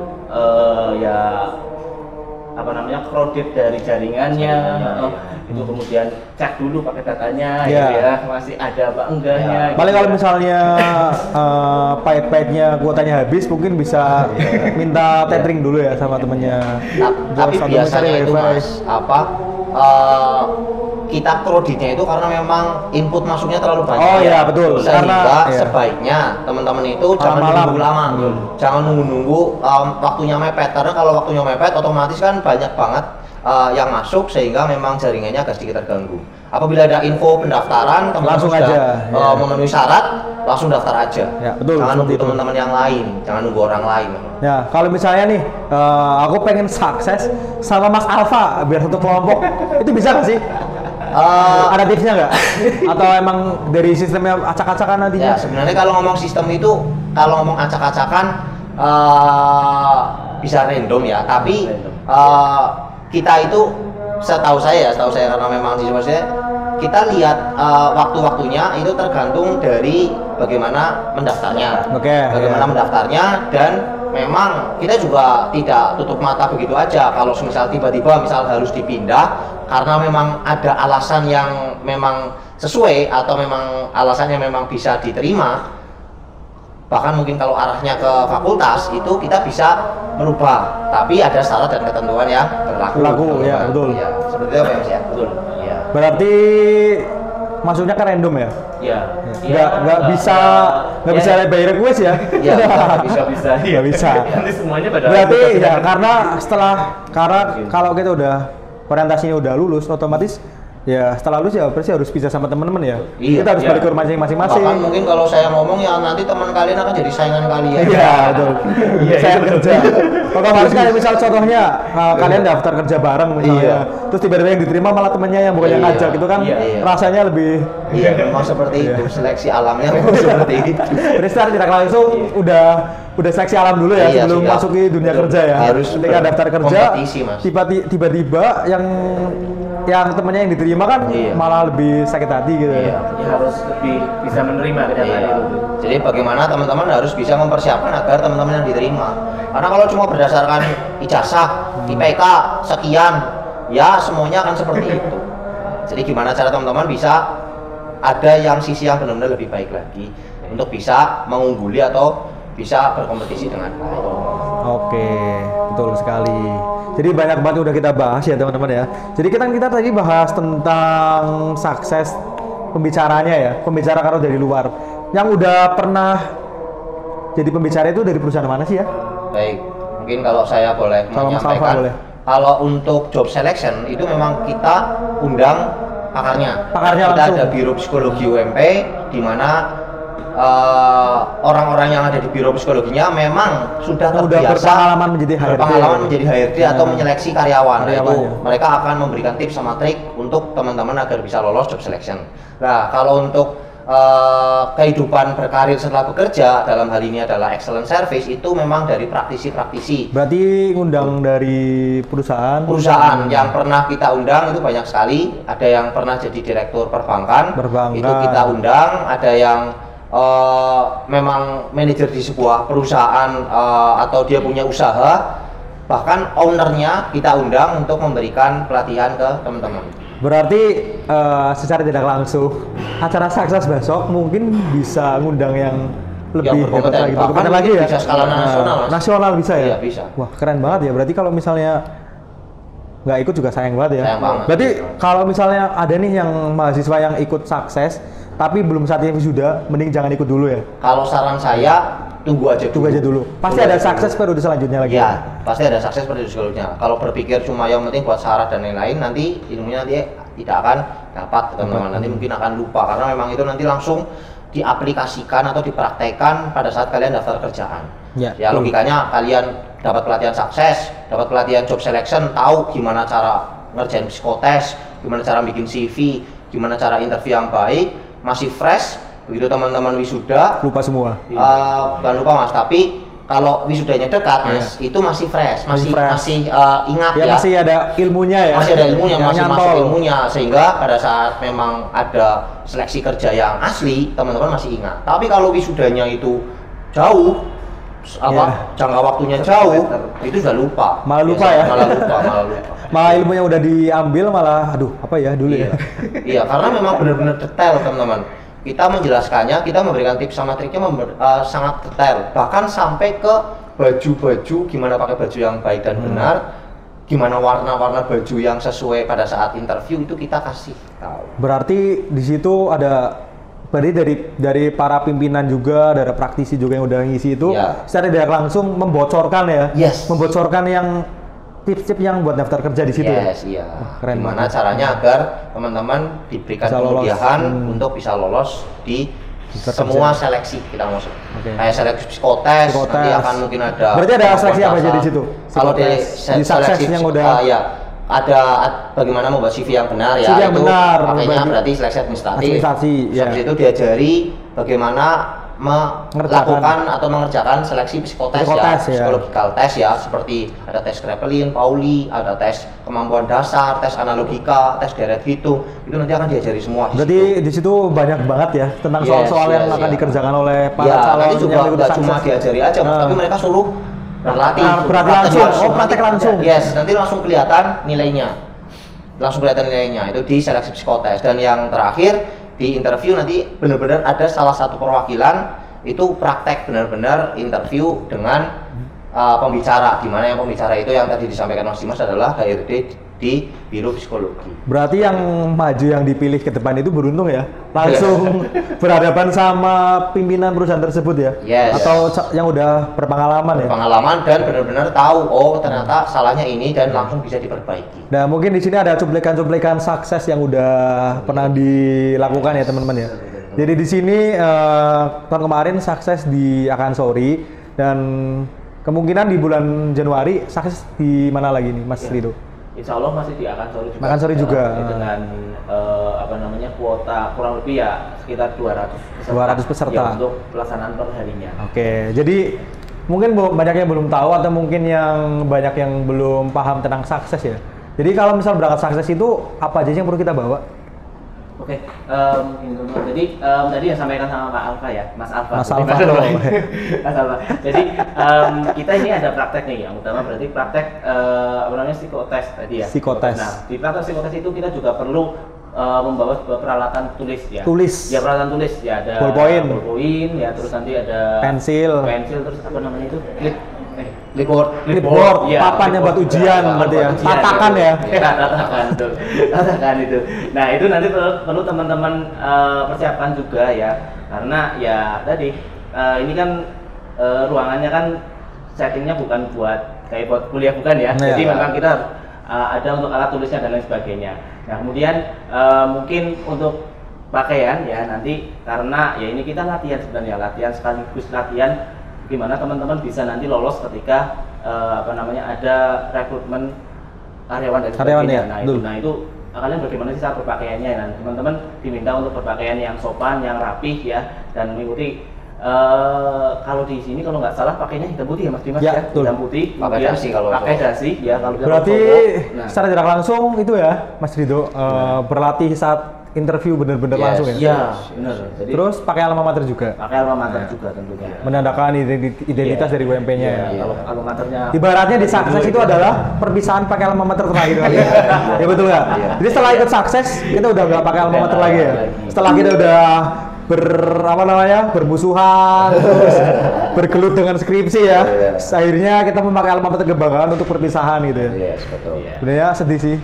crowded dari jaringannya, itu kemudian cek dulu pakai datanya gitu ya, masih ada apa enggaknya. Paling kalau misalnya paid-paidnya kuotanya habis, mungkin bisa minta tethering dulu ya sama temennya. Tapi biasanya itu Mas, kita kreditnya itu karena memang input masuknya terlalu banyak. Oh iya betul. Sehingga sebaiknya teman-teman itu jangan nunggu lama, jangan nunggu waktunya mepet. Karena kalau waktunya mepet, otomatis kan banyak banget yang masuk sehingga memang jaringannya agak sedikit terganggu. Apabila ada info pendaftaran, teman-teman langsung sudah aja memenuhi syarat, langsung daftar aja. Ya, betul. Jangan nunggu teman-teman yang lain, jangan nunggu orang lain. Ya, kalau misalnya nih, aku pengen sukses sama Mas Alfa biar satu kelompok, itu bisa nggak sih? Ada tipsnya nggak? Atau emang dari sistemnya acak-acakan nantinya? Ya, sebenarnya kalau ngomong sistem itu, kalau ngomong acak-acakan bisa random ya. Tapi kita itu, setahu saya karena memang siswa kita lihat waktu-waktunya itu tergantung dari bagaimana mendaftarnya. Bagaimana mendaftarnya, dan memang kita juga tidak tutup mata begitu aja kalau misal tiba-tiba harus dipindah karena memang ada alasan yang memang sesuai atau memang alasannya memang bisa diterima. Bahkan mungkin kalau arahnya ke fakultas itu kita bisa merubah, tapi ada syarat dan ketentuan yang berlaku. Ya, betul. Ya, seperti itu Mas ya. Betul. Ya. Berarti masuknya ke random ya? Iya. Nggak bisa by request ya? Iya, bisa. Nggak bisa. Nanti semuanya pada berarti ya karena kalau kita udah orientasinya udah lulus, otomatis Ya setelah lulus ya pasti harus pisah sama teman-teman ya. Iya, Kita harus iya. balik ke rumahnya masing-masing. Bahkan mungkin kalau saya ngomong ya nanti teman kalian akan jadi saingan kalian. Iya betul. Saya kerja. Kalau harus kayak misal contohnya kalian daftar kerja bareng misalnya, Iya. terus tiba-tiba yang diterima malah temannya yang bukan yang Iya. ngajak itu kan Iya, iya. rasanya lebih. Iya, memang seperti itu. Seleksi alamnya memang seperti itu. Jadi secara tidak langsung udah seleksi alam dulu ya Iya, sebelum sudah. masuki dunia Betul. kerja ya. Harus Ketika daftar kerja, berkompetisi, Mas. tiba-tiba yang temennya yang diterima kan Iya. malah lebih sakit hati gitu. Iya. Ya harus lebih bisa menerima kenyataan Iya. itu. Jadi bagaimana teman-teman harus bisa mempersiapkan agar teman-teman yang diterima. Karena kalau cuma berdasarkan ijazah, IPK sekian, ya semuanya akan seperti itu. Jadi gimana cara teman-teman bisa ada yang sisi yang benar-benar lebih baik lagi untuk bisa mengungguli atau bisa berkompetisi dengan baik. Oke, betul sekali. Jadi banyak banget udah kita bahas ya teman-teman ya. Jadi kita tadi bahas tentang sukses pembicaranya ya, pembicara kalau dari luar. Yang udah pernah jadi pembicara itu dari perusahaan mana sih ya? Baik, mungkin kalau saya boleh Kalau Mas Alfa menyampaikan, boleh. kalau untuk job selection itu memang kita undang pakarnya. Pakarnya Kita langsung. ada biro psikologi UMP di mana orang-orang yang ada di biro psikologinya memang sudah terbiasa berpengalaman menjadi HRD. menjadi HRD atau menyeleksi karyawan. Nah, itu Karyawannya. mereka akan memberikan tips sama trik untuk teman-teman agar bisa lolos job selection. Nah, kalau untuk kehidupan berkarir setelah bekerja, dalam hal ini adalah excellent service, itu memang dari praktisi-praktisi. Berarti ngundang dari perusahaan Yang pernah kita undang itu banyak sekali. Ada yang pernah jadi direktur perbankan, Perbankan. itu kita undang. Ada yang memang manajer di sebuah perusahaan atau dia punya usaha, bahkan ownernya kita undang untuk memberikan pelatihan ke teman-teman. Berarti secara tidak langsung acara sukses besok mungkin bisa ngundang yang lebih hebat berkompeten. lagi, Bahkan berkompeten lagi ya. bisa skala nasional, Mas. Nasional bisa ya. Iya, bisa. Wah keren banget ya. Berarti kalau misalnya nggak ikut juga sayang banget ya. Sayang banget. Berarti kalau misalnya ada nih yang mahasiswa yang ikut sukses tapi belum saatnya wisuda, mending jangan ikut dulu ya. Kalau saran saya tunggu aja dulu. Pasti ada sukses periode selanjutnya lagi. Ya, pasti ada sukses periode selanjutnya. Kalau berpikir cuma yang penting buat syarat dan lain-lain, nanti ilmunya nanti tidak akan dapat, teman-teman. Nanti mungkin akan lupa karena memang itu nanti langsung diaplikasikan atau dipraktekkan pada saat kalian daftar kerjaan. Ya logikanya kalian dapat pelatihan sukses, dapat pelatihan job selection, tahu gimana cara ngerjain psikotes, gimana cara bikin CV, gimana cara interview yang baik, masih fresh. Begitu teman-teman wisuda, Lupa semua. bukan lupa Mas, tapi kalau wisudanya dekat Mas, itu masih fresh, masih ingat Ya ya. masih ada ilmunya ya. Masih ada ilmunya, Yang masih nyantol. masuk ilmunya, sehingga pada saat memang ada seleksi kerja yang asli, teman-teman masih ingat. Tapi kalau wisudanya itu jauh, jangka waktunya jauh, itu sudah lupa. Malah lupa Biasanya ya? Malah lupa. Malah ilmunya udah diambil malah aduh apa ya dulu Iya. ya. Iya, karena memang benar-benar detail teman-teman. Kita menjelaskannya, kita memberikan tips sama triknya sangat detail. Bahkan sampai ke baju-baju, gimana pakai baju yang baik dan benar, gimana warna-warna baju yang sesuai pada saat interview, itu kita kasih tahu. Berarti di situ ada dari para pimpinan juga, dari praktisi juga yang udah ngisi itu, Ya. secara tidak langsung membocorkan ya, Yes. membocorkan yang tips-tips yang buat daftar kerja di situ ya. Yes, iya. keren Gimana banget. caranya agar teman-teman diberikan Bisa lolos. kemudahan untuk bisa lolos di Daftar semua kerja. seleksi kita masuk. Oke. Kayak seleksi psikotes, nanti Psikotes. akan mungkin ada. Berarti ada seleksi apa aja dasar. di situ? Kalau di Psikotes. Di sukses yang udah ya ada bagaimana membuat CV yang benar ya. CV yang itu benar, makanya berarti seleksi administratif. Administrasi, ya. Habis itu diajari bagaimana melakukan atau mengerjakan seleksi psikotes Psikotes, ya. psikological test ya, seperti ada tes Kraepelin, Pauli, ada tes kemampuan dasar, tes analogika, tes deret hitung, itu nanti akan diajari semua di situ. Berarti di situ banyak banget ya tentang Yes, soal-soal yang yes, akan yes. dikerjakan oleh para Ya, calon nanti juga yang ikut nggak cuma sukses. diajari aja, Mas, tapi mereka suruh berlatih. Berlatih praktek langsung. Oh, praktek langsung. Yes, nanti langsung kelihatan nilainya. Langsung kelihatan nilainya, itu di seleksi psikotes. Dan yang terakhir, di interview nanti benar-benar ada salah satu perwakilan, itu praktek benar-benar interview dengan pembicara, di mana yang pembicara itu yang tadi disampaikan Mas Dimas adalah HRD di Biro Psikologi. Berarti yang maju yang dipilih ke depan itu beruntung ya? Langsung berhadapan sama pimpinan perusahaan tersebut ya? Yes. Atau yang udah berpengalaman ya? Pengalaman dan benar-benar tahu, oh ternyata salahnya ini dan langsung bisa diperbaiki. Nah mungkin di sini ada cuplikan-cuplikan sukses yang udah pernah dilakukan ya teman-teman ya. Jadi di sini tahun kemarin sukses di Akansori dan kemungkinan di bulan Januari sukses di mana lagi nih Mas Rido? Insya Allah masih di Akansori juga. Akansori juga. Dengan kuota kurang lebih ya sekitar 200 peserta. Ya, untuk pelaksanaan per harinya. Oke, jadi mungkin banyak yang belum tahu atau mungkin yang banyak yang belum paham tentang sukses ya. Jadi kalau misal berangkat sukses itu apa aja yang perlu kita bawa? Oke, jadi tadi yang sampaikan sama Pak Alfa ya, Mas Alfa. Mas Alfa loh. Mas Alfa. Jadi kita ini ada praktek nih, yang utama berarti praktek psikotes tadi ya. Psikotes. Nah, di praktek psikotes itu kita juga perlu membawa sebuah peralatan tulis ya. Tulis. Ya peralatan tulis ya, ada ballpoint ya, terus nanti ada pensil, terus apa namanya itu? clipboard, ya, papan yang buat ujian berarti ya, tatakan ya. Tatakan itu. Nah itu nanti perlu teman-teman persiapkan juga ya, karena ya tadi ini kan ruangannya kan settingnya bukan buat kayak buat kuliah bukan ya, jadi memang kita ada untuk alat tulisnya dan lain sebagainya. Nah kemudian mungkin untuk pakaian ya nanti karena ya ini kita latihan sebenarnya, latihan sekaligus latihan gimana teman-teman bisa nanti lolos ketika ada rekrutmen karyawan dari ya. Nah itu kalian bagaimana sih saat berpakaiannya. Nah teman-teman diminta untuk berpakaian yang sopan, yang rapih ya, dan mengikuti kalau di sini kalau nggak salah pakainya hitam putih ya Mas Dimas ya, hitam putih, pakai dasi kalau pakai dasi ya kalau berarti secara tidak langsung itu ya Mas Rido berlatih saat interview benar-benar langsung ya? Iya, benar. Terus pakai alma mater juga? Pakai alma mater juga tentunya. Menandakan identitas dari UMP-nya ya? Kalau alma maternya... Ibaratnya di sukses itu adalah perpisahan pakai alma mater terakhir lagi. Ya betul nggak? Jadi setelah ikut sukses, kita udah nggak pakai alma mater lagi ya? Setelah kita udah bermusuhan, terus bergelut dengan skripsi ya. Akhirnya kita memakai alma mater kebanggaan untuk perpisahan gitu ya. Yes, betul. Sebenarnya sedih sih.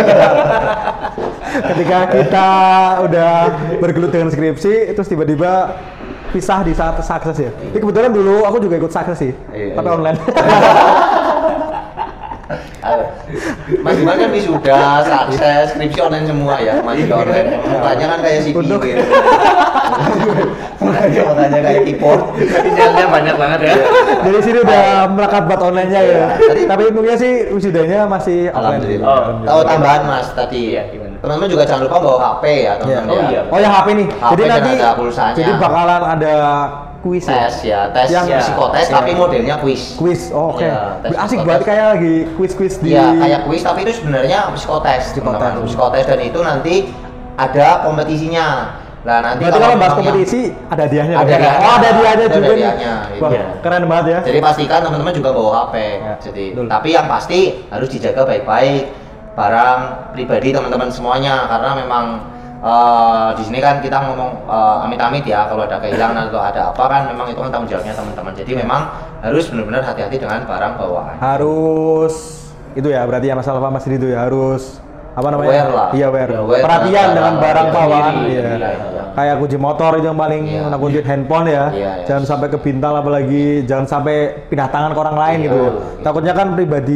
Ketika kita udah bergelut dengan skripsi, terus tiba-tiba pisah di saat sukses ya. Ini kebetulan dulu aku juga ikut sukses sih, tapi online. Mas Dimas kan wisuda, sukses, skripsi online semua ya, masih online. Mukanya kan kayak si gitu. Mukanya kayak keyboard. Sinyalnya banyak banget ya. Jadi sini udah melekat buat online-nya ya. Tapi untungnya sih wisudanya masih offline. Tahu tambahan Mas tadi. Teman-teman juga jangan lupa bawa HP ya teman-teman. Oh ya HP nih. Jadi nanti jadi bakalan ada kuis tes tes psikotes tapi modelnya kuis. Kuis, oke. Asik banget kayak lagi kuis-kuis di. Iya, kayak kuis tapi itu sebenarnya psikotes. Psikotes dan itu nanti ada kompetisinya. Nah, nanti kalau bahas kompetisi ada hadiahnya. Ada hadiahnya juga nih. Wah, keren banget ya. Jadi pastikan teman-teman juga bawa HP. Jadi, tapi yang pasti harus dijaga baik-baik barang pribadi teman-teman semuanya karena memang di sini kan kita ngomong amit-amit ya kalau ada kehilangan atau ada apa kan memang itu kan tanggung jawabnya teman-teman. Jadi memang harus benar-benar hati-hati dengan barang bawaan. Harus itu ya berarti ya masalah Mas Rido ya harus apa namanya? Aware lah. Iya aware. Perhatian dengan barang bawaan. Iya. Kayak kunci motor itu yang paling kunci handphone ya. Jangan sampai kebintal apalagi jangan sampai pindah tangan ke orang lain gitu. Takutnya kan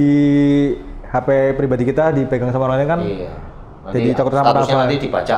HP pribadi kita dipegang sama orang lain kan. Jadi takut statusnya nanti dibaca.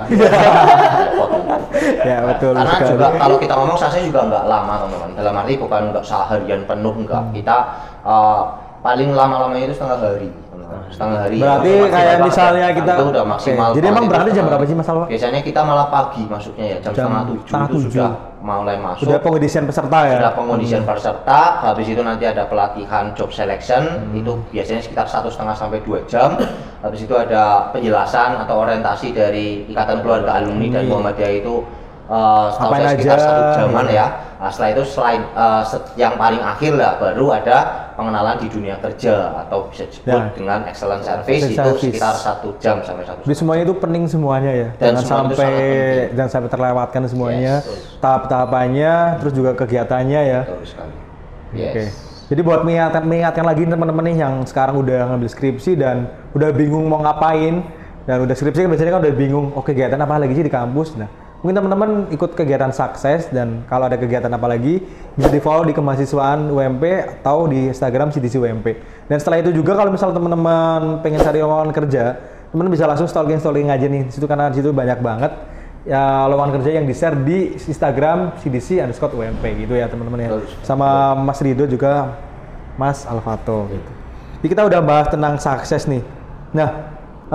Ya betul. Karena juga kalau kita ngomong saya juga nggak lama teman-teman. Dalam arti bukan nggak seharian penuh enggak. Kita paling lama-lamanya itu setengah hari. Setengah hari. Berarti kayak misalnya kita itu udah maksimal. Jadi emang berarti jam berapa sih Mas Alfa? Biasanya kita malah pagi masuknya ya jam setengah 7 itu sudah mulai masuk. Sudah pengondisian peserta ya? Sudah pengondisian peserta, habis itu nanti ada pelatihan job selection, itu biasanya sekitar 1,5 sampai 2 jam. Habis itu ada penjelasan atau orientasi dari Ikatan Keluarga Alumni dan Muhammadiyah itu setahu saya sekitar 1 jaman ya. Nah, setelah itu selain yang paling akhir lah baru ada pengenalan di dunia kerja atau bisa disebut dengan excellent service itu sekitar 1 jam sampai 1 jam. Jadi semuanya itu penting semuanya ya. Dan jangan sampai terlewatkan semuanya. Tahap-tahapannya terus juga kegiatannya ya. Betul sekali. Oke. Jadi buat mengingatkan lagi teman-teman nih yang sekarang udah ngambil skripsi dan udah bingung mau ngapain, dan udah skripsi kan biasanya kan udah bingung, oh kegiatan apa lagi sih di kampus. Nah, mungkin teman-teman ikut kegiatan sukses, dan kalau ada kegiatan apa lagi bisa di follow di Kemahasiswaan UMP atau di Instagram CDC UMP. Dan setelah itu juga kalau misal teman-teman pengen cari lowongan kerja, teman-teman bisa langsung stalking aja nih di situ, karena di situ banyak banget ya lowongan kerja yang di-share di Instagram CDC_UMP gitu ya teman-teman ya. Sama Mas Rido juga Mas Alfato gitu. Jadi kita udah bahas tentang sukses nih. Nah,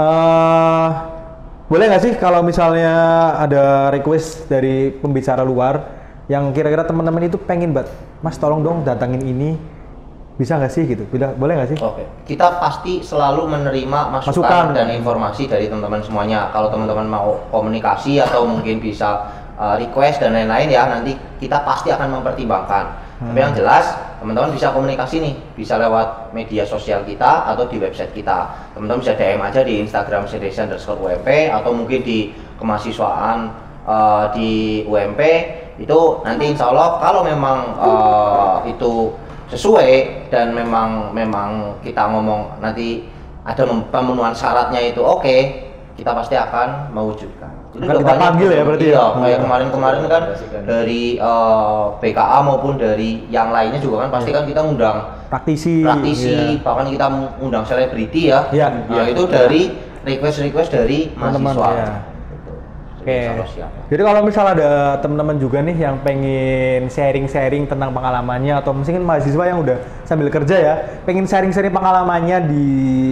boleh nggak sih kalau misalnya ada request dari pembicara luar yang kira-kira teman-teman itu pengen banget, Mas tolong dong datangin ini, bisa nggak sih gitu? Boleh nggak sih? Oke, kita pasti selalu menerima masukan dan informasi dari teman-teman semuanya. Kalau teman-teman mau komunikasi atau mungkin bisa request dan lain-lain ya, nanti kita pasti akan mempertimbangkan. Tapi yang jelas teman-teman bisa komunikasi nih, bisa lewat media sosial kita atau di website kita. Teman-teman bisa DM aja di Instagram CDC_UMP atau mungkin di kemahasiswaan di UMP. Itu nanti insya Allah kalau memang itu sesuai dan memang kita ngomong nanti ada pemenuhan syaratnya itu oke, kita pasti akan mewujudkan. Jadi kita panggil ya berarti ya. Kayak kemarin kan dari BKA maupun dari yang lainnya juga kan pasti kan kita ngundang praktisi, bahkan kita ngundang selebriti ya. Nah, itu dari request dari mahasiswa. Ya. Oke. Jadi kalau misal ada teman-teman juga nih yang pengen sharing-sharing tentang pengalamannya, atau mungkin mahasiswa yang udah sambil kerja ya, pengen sharing-sharing pengalamannya di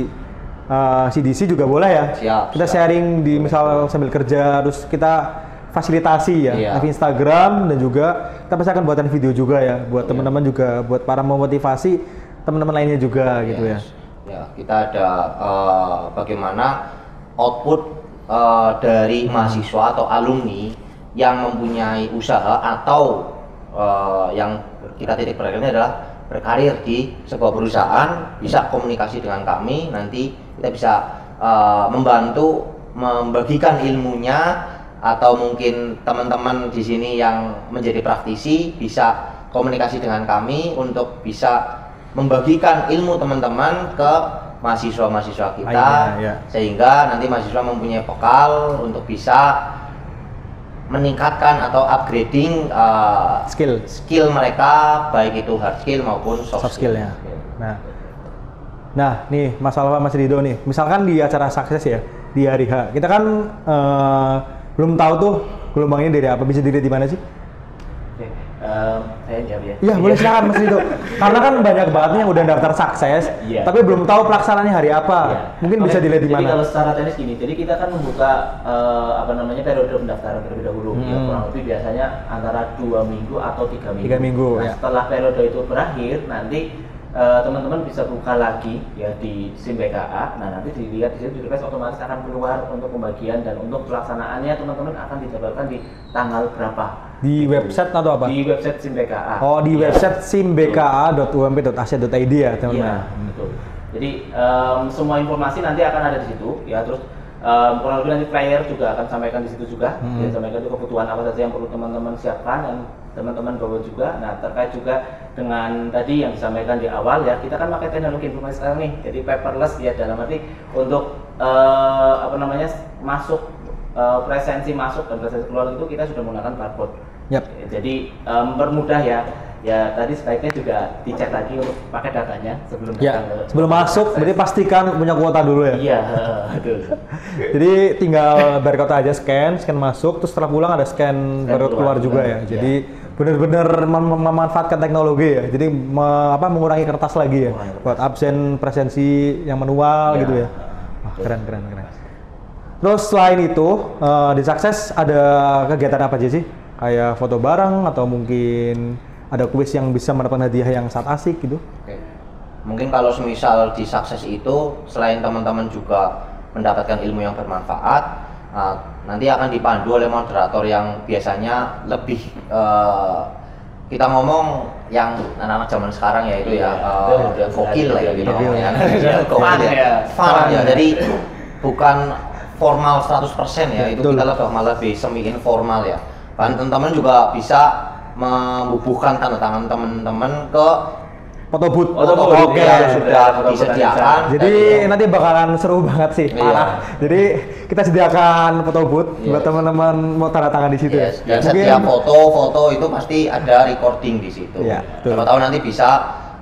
CDC juga boleh ya. Kita sharing di misal sambil kerja, terus kita fasilitasi ya, live Instagram, dan juga kita pasti akan buatan video juga ya, buat teman-teman juga, buat para memotivasi teman-teman lainnya juga gitu ya. Ya, kita ada bagaimana output dari mahasiswa atau alumni yang mempunyai usaha atau yang kita titik beratnya adalah berkarir di sebuah perusahaan, bisa komunikasi dengan kami, nanti kita bisa membantu membagikan ilmunya, atau mungkin teman-teman di sini yang menjadi praktisi bisa komunikasi dengan kami untuk bisa membagikan ilmu teman-teman ke mahasiswa-mahasiswa kita, sehingga nanti mahasiswa mempunyai bekal untuk bisa meningkatkan atau upgrading skill mereka, baik itu hard skill maupun soft skill ya. Nah nih Mas Alfa, Mas Rido nih, misalkan di acara sukses ya di hari H, kita kan belum tahu tuh gelombangnya dari apa, bisa dilihat di mana sih? Saya jawab ya. Iya, boleh silakan Mas Rido. Karena kan banyak banget yang udah daftar sukses, tapi belum tahu pelaksanaannya hari apa. Mungkin bisa dilihat di mana. Jadi kalau secara teknis gini, jadi kita kan membuka periode pendaftaran terlebih dahulu. Ya, kurang lebih biasanya antara 2 minggu atau 3 minggu. 3 minggu. Nah, setelah periode itu berakhir, nanti teman-teman bisa buka lagi ya di SIM BKA. Nah, nanti dilihat di situ request otomatis akan keluar untuk pembagian, dan untuk pelaksanaannya teman-teman akan dijadwalkan di tanggal berapa. Di website atau apa? Di website SIM BKA. Oh, di website simbka.ump.ac.id ya, teman-teman. Iya, betul. Jadi semua informasi nanti akan ada di situ ya, terus kurang lebih nanti flyer juga akan sampaikan di situ juga. Ya, sampaikan itu kebutuhan apa saja yang perlu teman-teman siapkan dan teman-teman bawa juga. Nah, terkait juga dengan tadi yang disampaikan di awal ya, kita kan pakai teknologi informasi sekarang nih, jadi paperless ya, dalam arti untuk masuk presensi masuk dan presensi keluar itu kita sudah menggunakan barcode. Jadi mempermudah ya. Ya tadi sebaiknya juga dicek lagi untuk pakai datanya sebelum sebelum masuk. Berarti pastikan punya kuota dulu ya. Iya, betul. Jadi tinggal barcode aja, scan masuk, terus setelah pulang ada scan barcode keluar juga ya. Jadi benar-benar memanfaatkan teknologi ya. Jadi mengurangi kertas lagi ya. Buat absen presensi yang manual gitu ya. Wah, keren. Terus selain itu di Sukses ada kegiatan apa aja sih? Kayak foto bareng atau mungkin ada kuis yang bisa mendapatkan hadiah yang sangat asik gitu? Oke. Mungkin kalau semisal di Sukses itu selain teman-teman juga mendapatkan ilmu yang bermanfaat, nanti akan dipandu oleh moderator yang biasanya lebih kita ngomong yang anak-anak zaman sekarang ya itu vokil lah ya gitu. Fun ya. Jadi bukan formal 100% ya, itu kita lebih semi informal ya. Bahkan teman-teman juga bisa membubuhkan tanda tangan teman-teman ke foto booth. Oke, sudah disediakan. Jadi nanti bakalan seru banget sih. Parah. Jadi kita sediakan foto booth buat teman-teman mau tanda tangan di situ ya. Dan setiap foto itu pasti ada recording di situ. Siapa tahu nanti bisa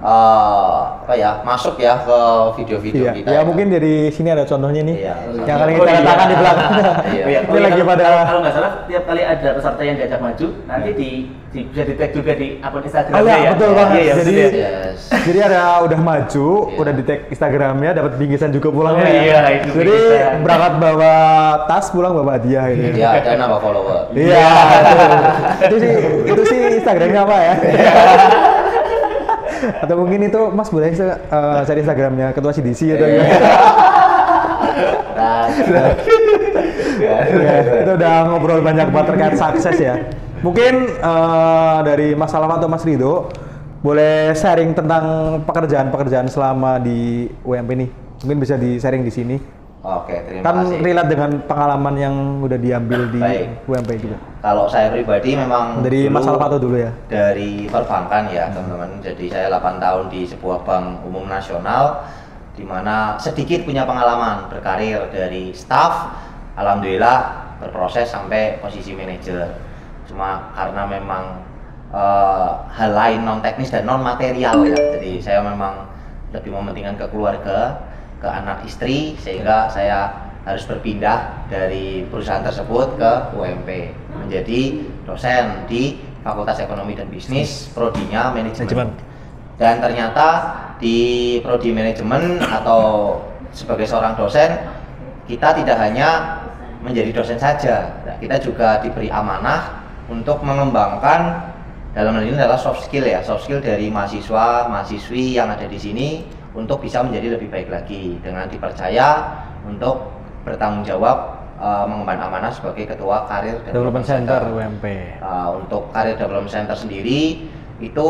masuk ya ke video-video kita. Ya mungkin dari sini ada contohnya nih. Yang kali kita tangan di belakang. Ini lagi pada kalau nggak salah tiap kali ada peserta yang diajak maju nanti bisa di tag juga di akun Instagramnya ya. Betul banget. Jadi udah maju, udah di tag Instagramnya, dapat bingkisan juga pulangnya. Jadi berangkat bawa tas, pulang bawa hadiah gitu. Iya, dan nambah follower. Iya. Itu sih Instagramnya apa ya? Atau mungkin itu Mas boleh cari Instagramnya Ketua CDC atau gimana? Itu udah ngobrol banyak banget terkait sukses ya. Mungkin dari Mas Alfa atau Mas Rido boleh sharing tentang pekerjaan-pekerjaan selama di UMP nih. Mungkin bisa di-sharing di sini. Oke, terima Kan kasih. relate dengan pengalaman yang udah diambil di UMP juga. Kalau saya pribadi memang dari Mas Alfa dulu ya. Dari perbankan ya, teman-teman. Jadi saya 8 tahun di sebuah bank umum nasional di mana sedikit punya pengalaman berkarir dari staff, alhamdulillah berproses sampai posisi manajer. Cuma karena memang hal lain non teknis dan non material ya. Jadi saya memang lebih mementingkan ke keluarga, ke anak istri, sehingga saya harus berpindah dari perusahaan tersebut ke UMP menjadi dosen di Fakultas Ekonomi dan Bisnis, prodinya manajemen. Dan ternyata di prodi manajemen atau sebagai seorang dosen, kita tidak hanya menjadi dosen saja, kita juga diberi amanah untuk mengembangkan, dalam hal ini adalah soft skill ya, soft skill dari mahasiswa, mahasiswi yang ada di sini untuk bisa menjadi lebih baik lagi dengan dipercaya untuk bertanggung jawab mengemban amanah sebagai Ketua Karir Development Center UMP. Untuk Karir Development Center sendiri itu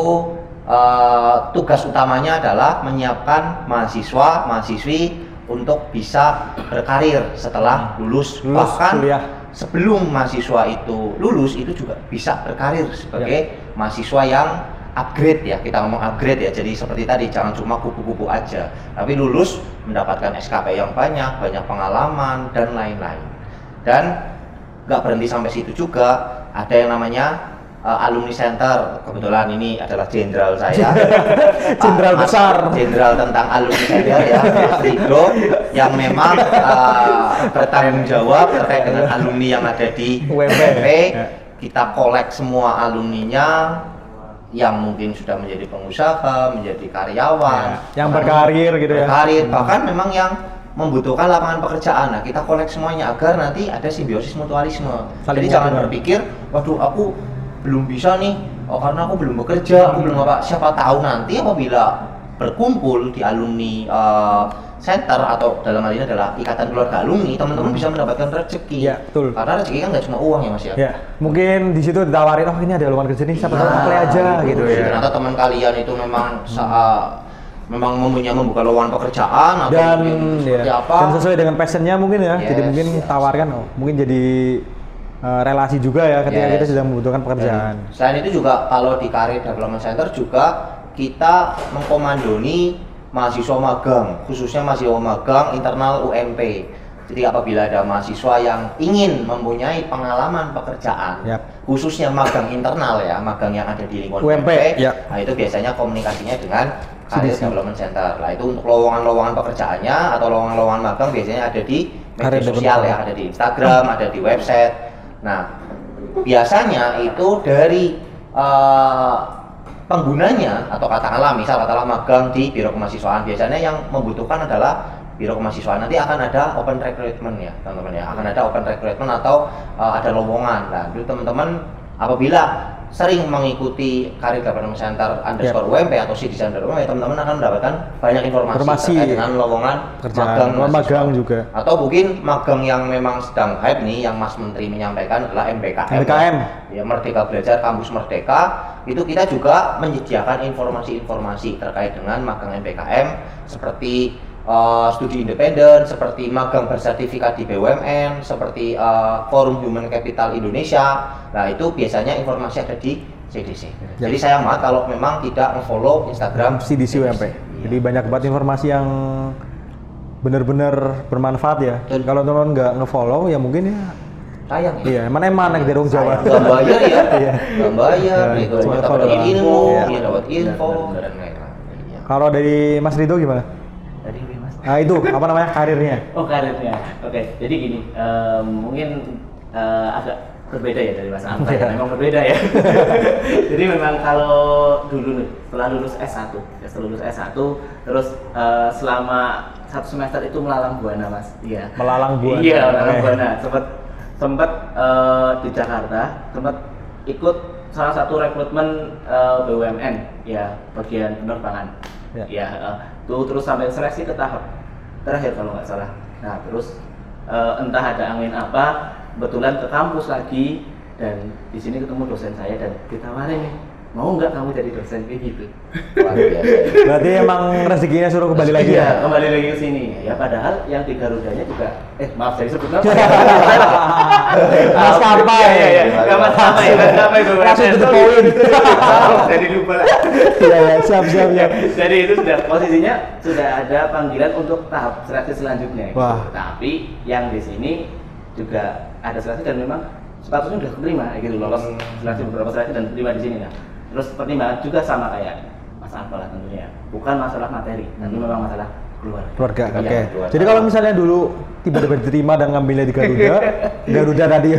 tugas utamanya adalah menyiapkan mahasiswa, mahasiswi untuk bisa berkarir setelah lulus. Bahkan sebelum mahasiswa itu lulus itu juga bisa berkarir sebagai mahasiswa yang upgrade ya, kita ngomong upgrade ya. Jadi seperti tadi, jangan cuma kupu-kupu aja, tapi lulus mendapatkan SKP yang banyak pengalaman dan lain-lain. Dan nggak berhenti sampai situ juga, ada yang namanya alumni center. Kebetulan ini adalah jenderal saya, jenderal besar, jenderal tentang alumni center ya, Mas Rido, yang memang bertanggung jawab terkait dengan alumni yang ada di UMP. Kita kolek semua alumninya yang mungkin sudah menjadi pengusaha, menjadi karyawan, yang berkarir gitu ya. Berkarir, bahkan memang yang membutuhkan lapangan pekerjaan. Nah, kita kolek semuanya agar nanti ada simbiosis mutualisme. Jadi jangan berpikir, waduh aku belum bisa nih, karena aku belum bekerja, aku belum apa. Siapa tahu nanti apabila berkumpul di alumni center atau dalam hal ini adalah ikatan keluarga alumni, teman-teman bisa mendapatkan rezeki. Ya, betul. Karena rezeki kan nggak cuma uang ya Mas ya. Ya, mungkin di situ ditawarin, oh ini ada lowongan kerja nih, siapa tahu apply aja gitu ya. Ternyata teman kalian itu memang memang membuka lowongan pekerjaan atau dan seperti apa. Dan sesuai dengan passionnya mungkin ya. Jadi mungkin tawarkan, mungkin jadi relasi juga ya ketika kita sedang membutuhkan pekerjaan. Dan selain itu juga kalau di Career Development Center juga kita mengkomandoni mahasiswa magang, khususnya mahasiswa magang internal UMP. Jadi apabila ada mahasiswa yang ingin mempunyai pengalaman pekerjaan, khususnya magang internal ya, magang yang ada di lingkungan UMP, nah itu biasanya komunikasinya dengan Career Development Center. Nah itu untuk lowongan-lowongan pekerjaannya atau lowongan-lowongan magang biasanya ada di media sosial ya, ada di Instagram, ada di website. Nah biasanya itu dari penggunanya atau katakanlah magang di biro kemahasiswaan, biasanya yang membutuhkan adalah biro kemahasiswaan. Nanti akan ada open recruitment ya teman-teman ya, akan ada open recruitment atau ada lowongan. Nah itu teman-teman apabila sering mengikuti Career Development Center _UMP atau Citizen UMP, teman-teman akan mendapatkan banyak informasi terkait dengan lowongan magang juga. Atau mungkin magang yang memang sedang hype nih, yang Mas Menteri menyampaikan adalah MBKM. Ya, Merdeka Belajar Kampus Merdeka. Itu kita juga menyediakan informasi-informasi terkait dengan magang MBKM seperti studi independen, seperti magang bersertifikat di BUMN, seperti Forum Human Capital Indonesia. Nah itu biasanya informasi ada di CDC. Jadi sayang banget kalau memang tidak nge-follow Instagram CDC UMP. Jadi banyak banget informasi yang benar-benar bermanfaat ya. Kalau teman-teman nggak nge-follow ya mungkin ya sayang ya. Iya, mana dari Rung Jawa. Nggak bayar ya, nggak bayar, gitu. Cuma Dapat follow. ilmu, Iya. dapat info, Benar. dan lain-lain. Iya. Kalau dari Mas Rido gimana? Tadi Mas. Nah itu apa namanya karirnya? Oh karirnya, oke. Jadi gini, mungkin agak berbeda ya dari Mas Anta ya. Memang berbeda ya. Jadi memang kalau dulu nih, setelah lulus S1, terus selama 1 semester itu melalang buana Mas. Iya. Melalang buana. Iya, melalang buana. Sempat di Jakarta, sempat ikut salah satu rekrutmen BUMN ya, bagian penerbangan. Ya, tuh terus sampai seleksi ke tahap terakhir kalau nggak salah. Nah, terus entah ada angin apa, kebetulan ke kampus lagi dan di sini ketemu dosen saya dan ditawarin nih, mau nggak kamu jadi dosen kayak gitu. Luar biasa. Berarti emang rezekinya suruh kembali lagi ya? Iya, kembali lagi ke sini. Ya padahal yang di Garudanya juga maaf saya sebut nama. Maskapai. Iya. Enggak maskapai gue. Langsung to the point. Jadi lupa lah. Iya, siap. Jadi itu posisinya sudah ada panggilan untuk tahap seleksi selanjutnya. Gitu. Wah. Tapi yang di sini juga ada seleksi dan memang statusnya sudah keterima gitu, lolos seleksi beberapa seleksi dan terima di sini. Nah, terus pertimbangan juga sama kayak Mas Akmal lah tentunya, bukan masalah materi, tapi memang masalah keluarga. Oke. Keluarga. Jadi kalau misalnya dulu tiba-tiba diterima dan ngambilnya di Garuda tadi,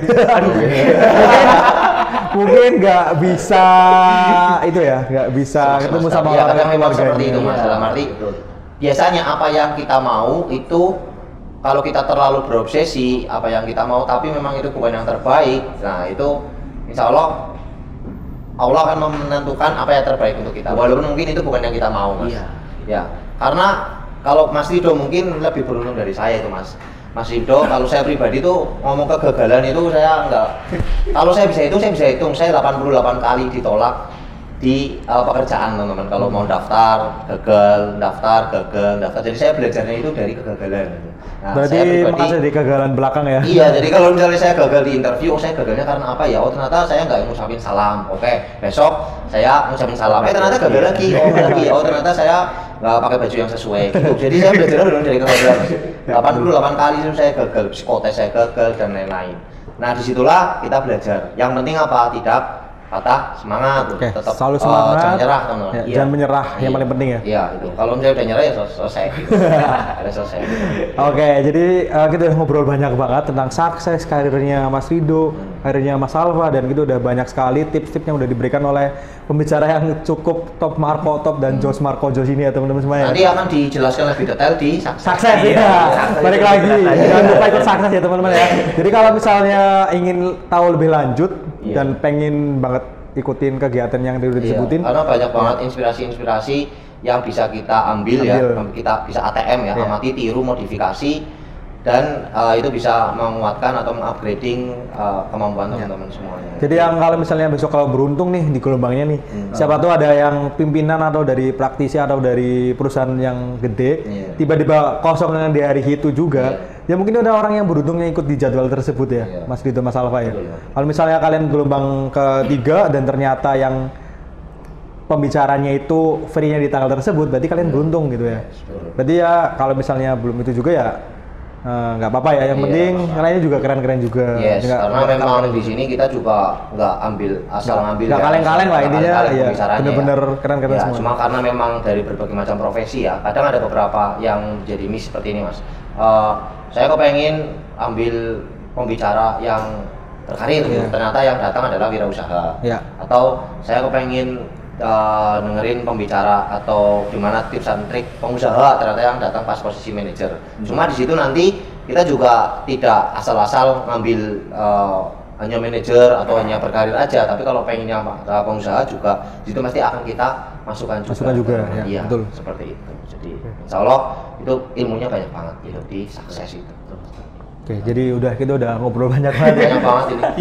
mungkin nggak bisa itu ya, nggak bisa ketemu sama ya, orang kadang memang seperti itu keluarganya. Mas. Dalam arti biasanya apa yang kita mau itu kalau kita terlalu berobsesi apa yang kita mau tapi memang itu bukan yang terbaik, nah itu insya Allah akan menentukan apa yang terbaik untuk kita walaupun mungkin itu bukan yang kita mau Mas. Iya. Ya karena kalau Mas Rido mungkin lebih beruntung dari saya itu Mas Rido. Kalau saya pribadi tuh ngomong kegagalan itu saya enggak, kalau saya bisa hitung saya 88 kali ditolak di pekerjaan teman-teman. Kalau mau daftar gagal, jadi saya belajarnya itu dari kegagalan. Nah, Berarti saya pribadi, makasih dari kegagalan belakang ya? iya, jadi kalau misalnya saya gagal di interview, saya gagalnya karena apa ya? Oh ternyata saya nggak ngucapin salam. Oke, besok saya ngucapin salam. Ternyata gagal lagi. Oh ternyata saya nggak pakai baju yang sesuai. Gitu. Jadi saya belajar benar dari kegagalan. 88 kali itu saya gagal, psikotes saya gagal dan lain-lain. Nah disitulah kita belajar. Yang penting apa? Tidak patah semangat, Oke, tetap selalu semangat, jangan nyerah, teman-teman. ya, Iya. jangan menyerah, yang paling penting ya. Iya, itu. Kalau misalnya udah nyerah ya selesai. Udah selesai. Oke, jadi kita udah ngobrol banyak banget tentang sukses karirnya Mas Rido, karirnya Mas Alfa, dan kita udah banyak sekali tips-tips yang udah diberikan oleh pembicara yang cukup top Marco Top dan Jos Marco Jos ini ya teman-teman semua ya. Nanti akan dijelaskan lebih detail di Sukses Iya, ya. sukses Balik itu lagi, sukses. jangan lupa ikut sukses ya teman-teman ya. Jadi kalau misalnya ingin tahu lebih lanjut Iya. dan pengen banget ikutin kegiatan yang udah disebutin, karena banyak banget inspirasi-inspirasi yang bisa kita ambil ya, kita bisa ATM ya, Iya. amati, tiru, modifikasi, dan itu bisa menguatkan atau mengupgrading kemampuan teman-teman semuanya. jadi yang kalau misalnya besok kalau beruntung nih di gelombangnya nih, siapa tahu ada yang pimpinan atau dari praktisi atau dari perusahaan yang gede, Iya. tiba-tiba kosong dengan di hari itu juga, ya mungkin ada orang yang beruntungnya ikut di jadwal tersebut ya, Iya. Mas Dito, Mas Alfa ya. Betul. Kalau misalnya kalian gelombang ketiga dan ternyata yang pembicaranya itu free-nya di tanggal tersebut, berarti kalian beruntung gitu ya. Betul. Berarti ya kalau misalnya belum itu juga ya nggak apa-apa ya, yang Iya, penting nggak apa-apa. lainnya juga keren-keren juga. Yes, Nggak- karena nggak memang kaleng-kaleng di sini kita juga nggak ambil asal ngambil. nggak ya, kaleng-kaleng lah, nggak intinya kaleng-kaleng ya, pembicaranya bener-bener keren-keren ya, semua. cuma karena memang dari berbagai macam profesi ya, kadang ada beberapa yang jadi miss seperti ini Mas. Saya kepengen ambil pembicara yang berkarir, gitu. Ternyata yang datang adalah wirausaha. Iya. Atau saya kepengen dengerin pembicara atau gimana tips dan trik pengusaha, ternyata yang datang pas posisi manajer. Cuma di situ nanti kita juga tidak asal-asal ngambil hanya manajer atau hanya berkarir aja, tapi kalau pengennya pengusaha juga di situ pasti akan kita masukkan juga. ya, Iya, betul. seperti itu. Jadi insya Allah itu ilmunya banyak banget gitu di sukses itu. Oke, jadi kita udah ngobrol banyak banget ya. Banyak banget ini.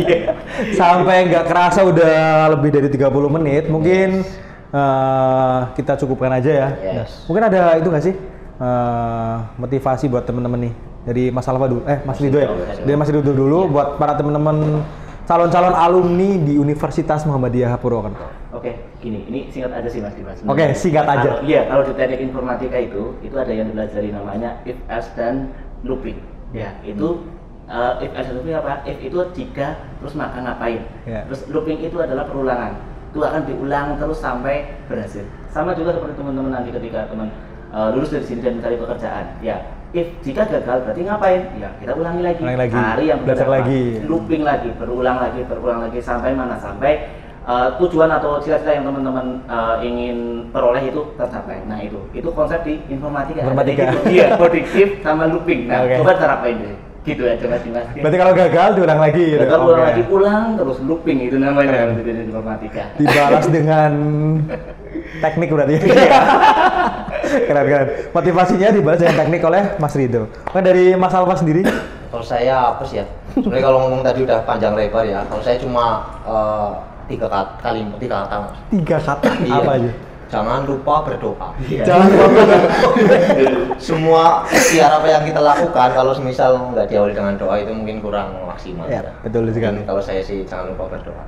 Sampai nggak kerasa udah lebih dari 30 menit. Mungkin kita cukupkan aja ya. Yes. Mungkin ada itu nggak sih? motivasi buat teman-teman nih dari Mas Alfa dulu, Mas Ridho ya, dari Mas Ridho dulu buat para teman-teman calon-calon alumni di Universitas Muhammadiyah Purwokerto. Oke, gini, ini singkat aja sih Mas Dimas. Oke, singkat aja. Iya, kalau di teknik informatika itu ada yang dipelajari namanya if else dan looping. Ya, itu if else looping apa? If itu jika, terus maka ngapain. Terus looping itu adalah perulangan. Itu akan diulang terus sampai berhasil. Sama juga seperti teman-teman nanti ketika teman lulus dari sini dan mencari pekerjaan. Ya, if jika gagal berarti ngapain? Ya, kita ulangi lagi. Hari yang belajar lagi. Looping lagi, berulang lagi sampai mana? Sampai tujuan atau cita-cita yang teman-teman ingin peroleh itu tercapai. Nah, itu konsep di informatika. Iya, prediktif sama looping. Nah, coba terapin deh. Gitu aja Mas Dimas. Berarti kalau gagal diulang lagi gitu. Gagal ulang lagi, ulang terus looping itu namanya di informatika. Dibalas dengan teknik berarti. Keren. Motivasinya dibalas dengan teknik oleh Mas Ridho. Oke, dari Mas Alfa sendiri? Kalau saya apa sih ya? Sebenarnya kalau ngomong tadi udah panjang lebar ya. Kalau saya cuma tiga kata. Tiga kata? Iya. Apa aja? Jangan lupa berdoa. Iya. Jangan lupa berdoa. Semua ikhtiar apa yang kita lakukan kalau semisal nggak diawali dengan doa itu mungkin kurang maksimal. Ya, betul sekali. Kalau saya sih jangan lupa berdoa.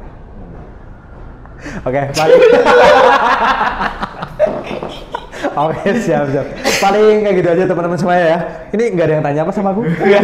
Oke, paling Oke, siap. Paling kayak gitu aja teman-teman semuanya ya. Ini nggak ada yang tanya apa sama aku?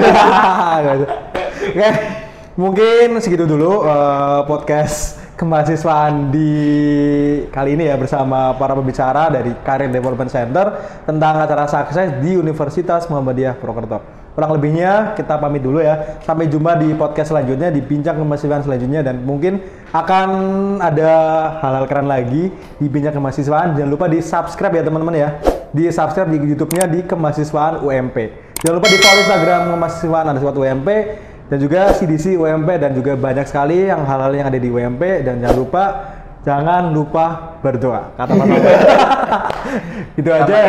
Oke, mungkin segitu dulu podcast kemahasiswaan di kali ini ya bersama para pembicara dari Career Development Center tentang acara sukses di Universitas Muhammadiyah Purwokerto. Kurang lebihnya kita pamit dulu ya. Sampai jumpa di podcast selanjutnya, di bincang kemahasiswaan selanjutnya, dan mungkin akan ada hal-hal keren lagi di bincang kemahasiswaan. Jangan lupa di subscribe ya teman-teman ya. Di subscribe di YouTube-nya di Kemahasiswaan UMP. Jangan lupa di follow Instagram Kemahasiswaan_UMP. Dan juga CDC UMP, dan juga banyak sekali yang hal-hal yang ada di UMP. Dan jangan lupa berdoa. Kata-kata itu aja ya.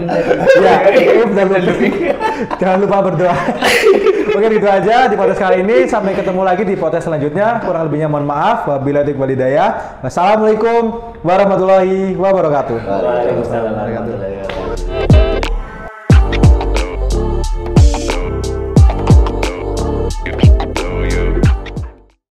Jangan lupa berdoa. Oke, itu aja di podcast kali ini. Sampai ketemu lagi di podcast selanjutnya. Kurang lebihnya mohon maaf. Wabillahi taufiq wal hidayah. Wassalamualaikum warahmatullahi wabarakatuh. Waalaikumsalam warahmatullahi wabarakatuh.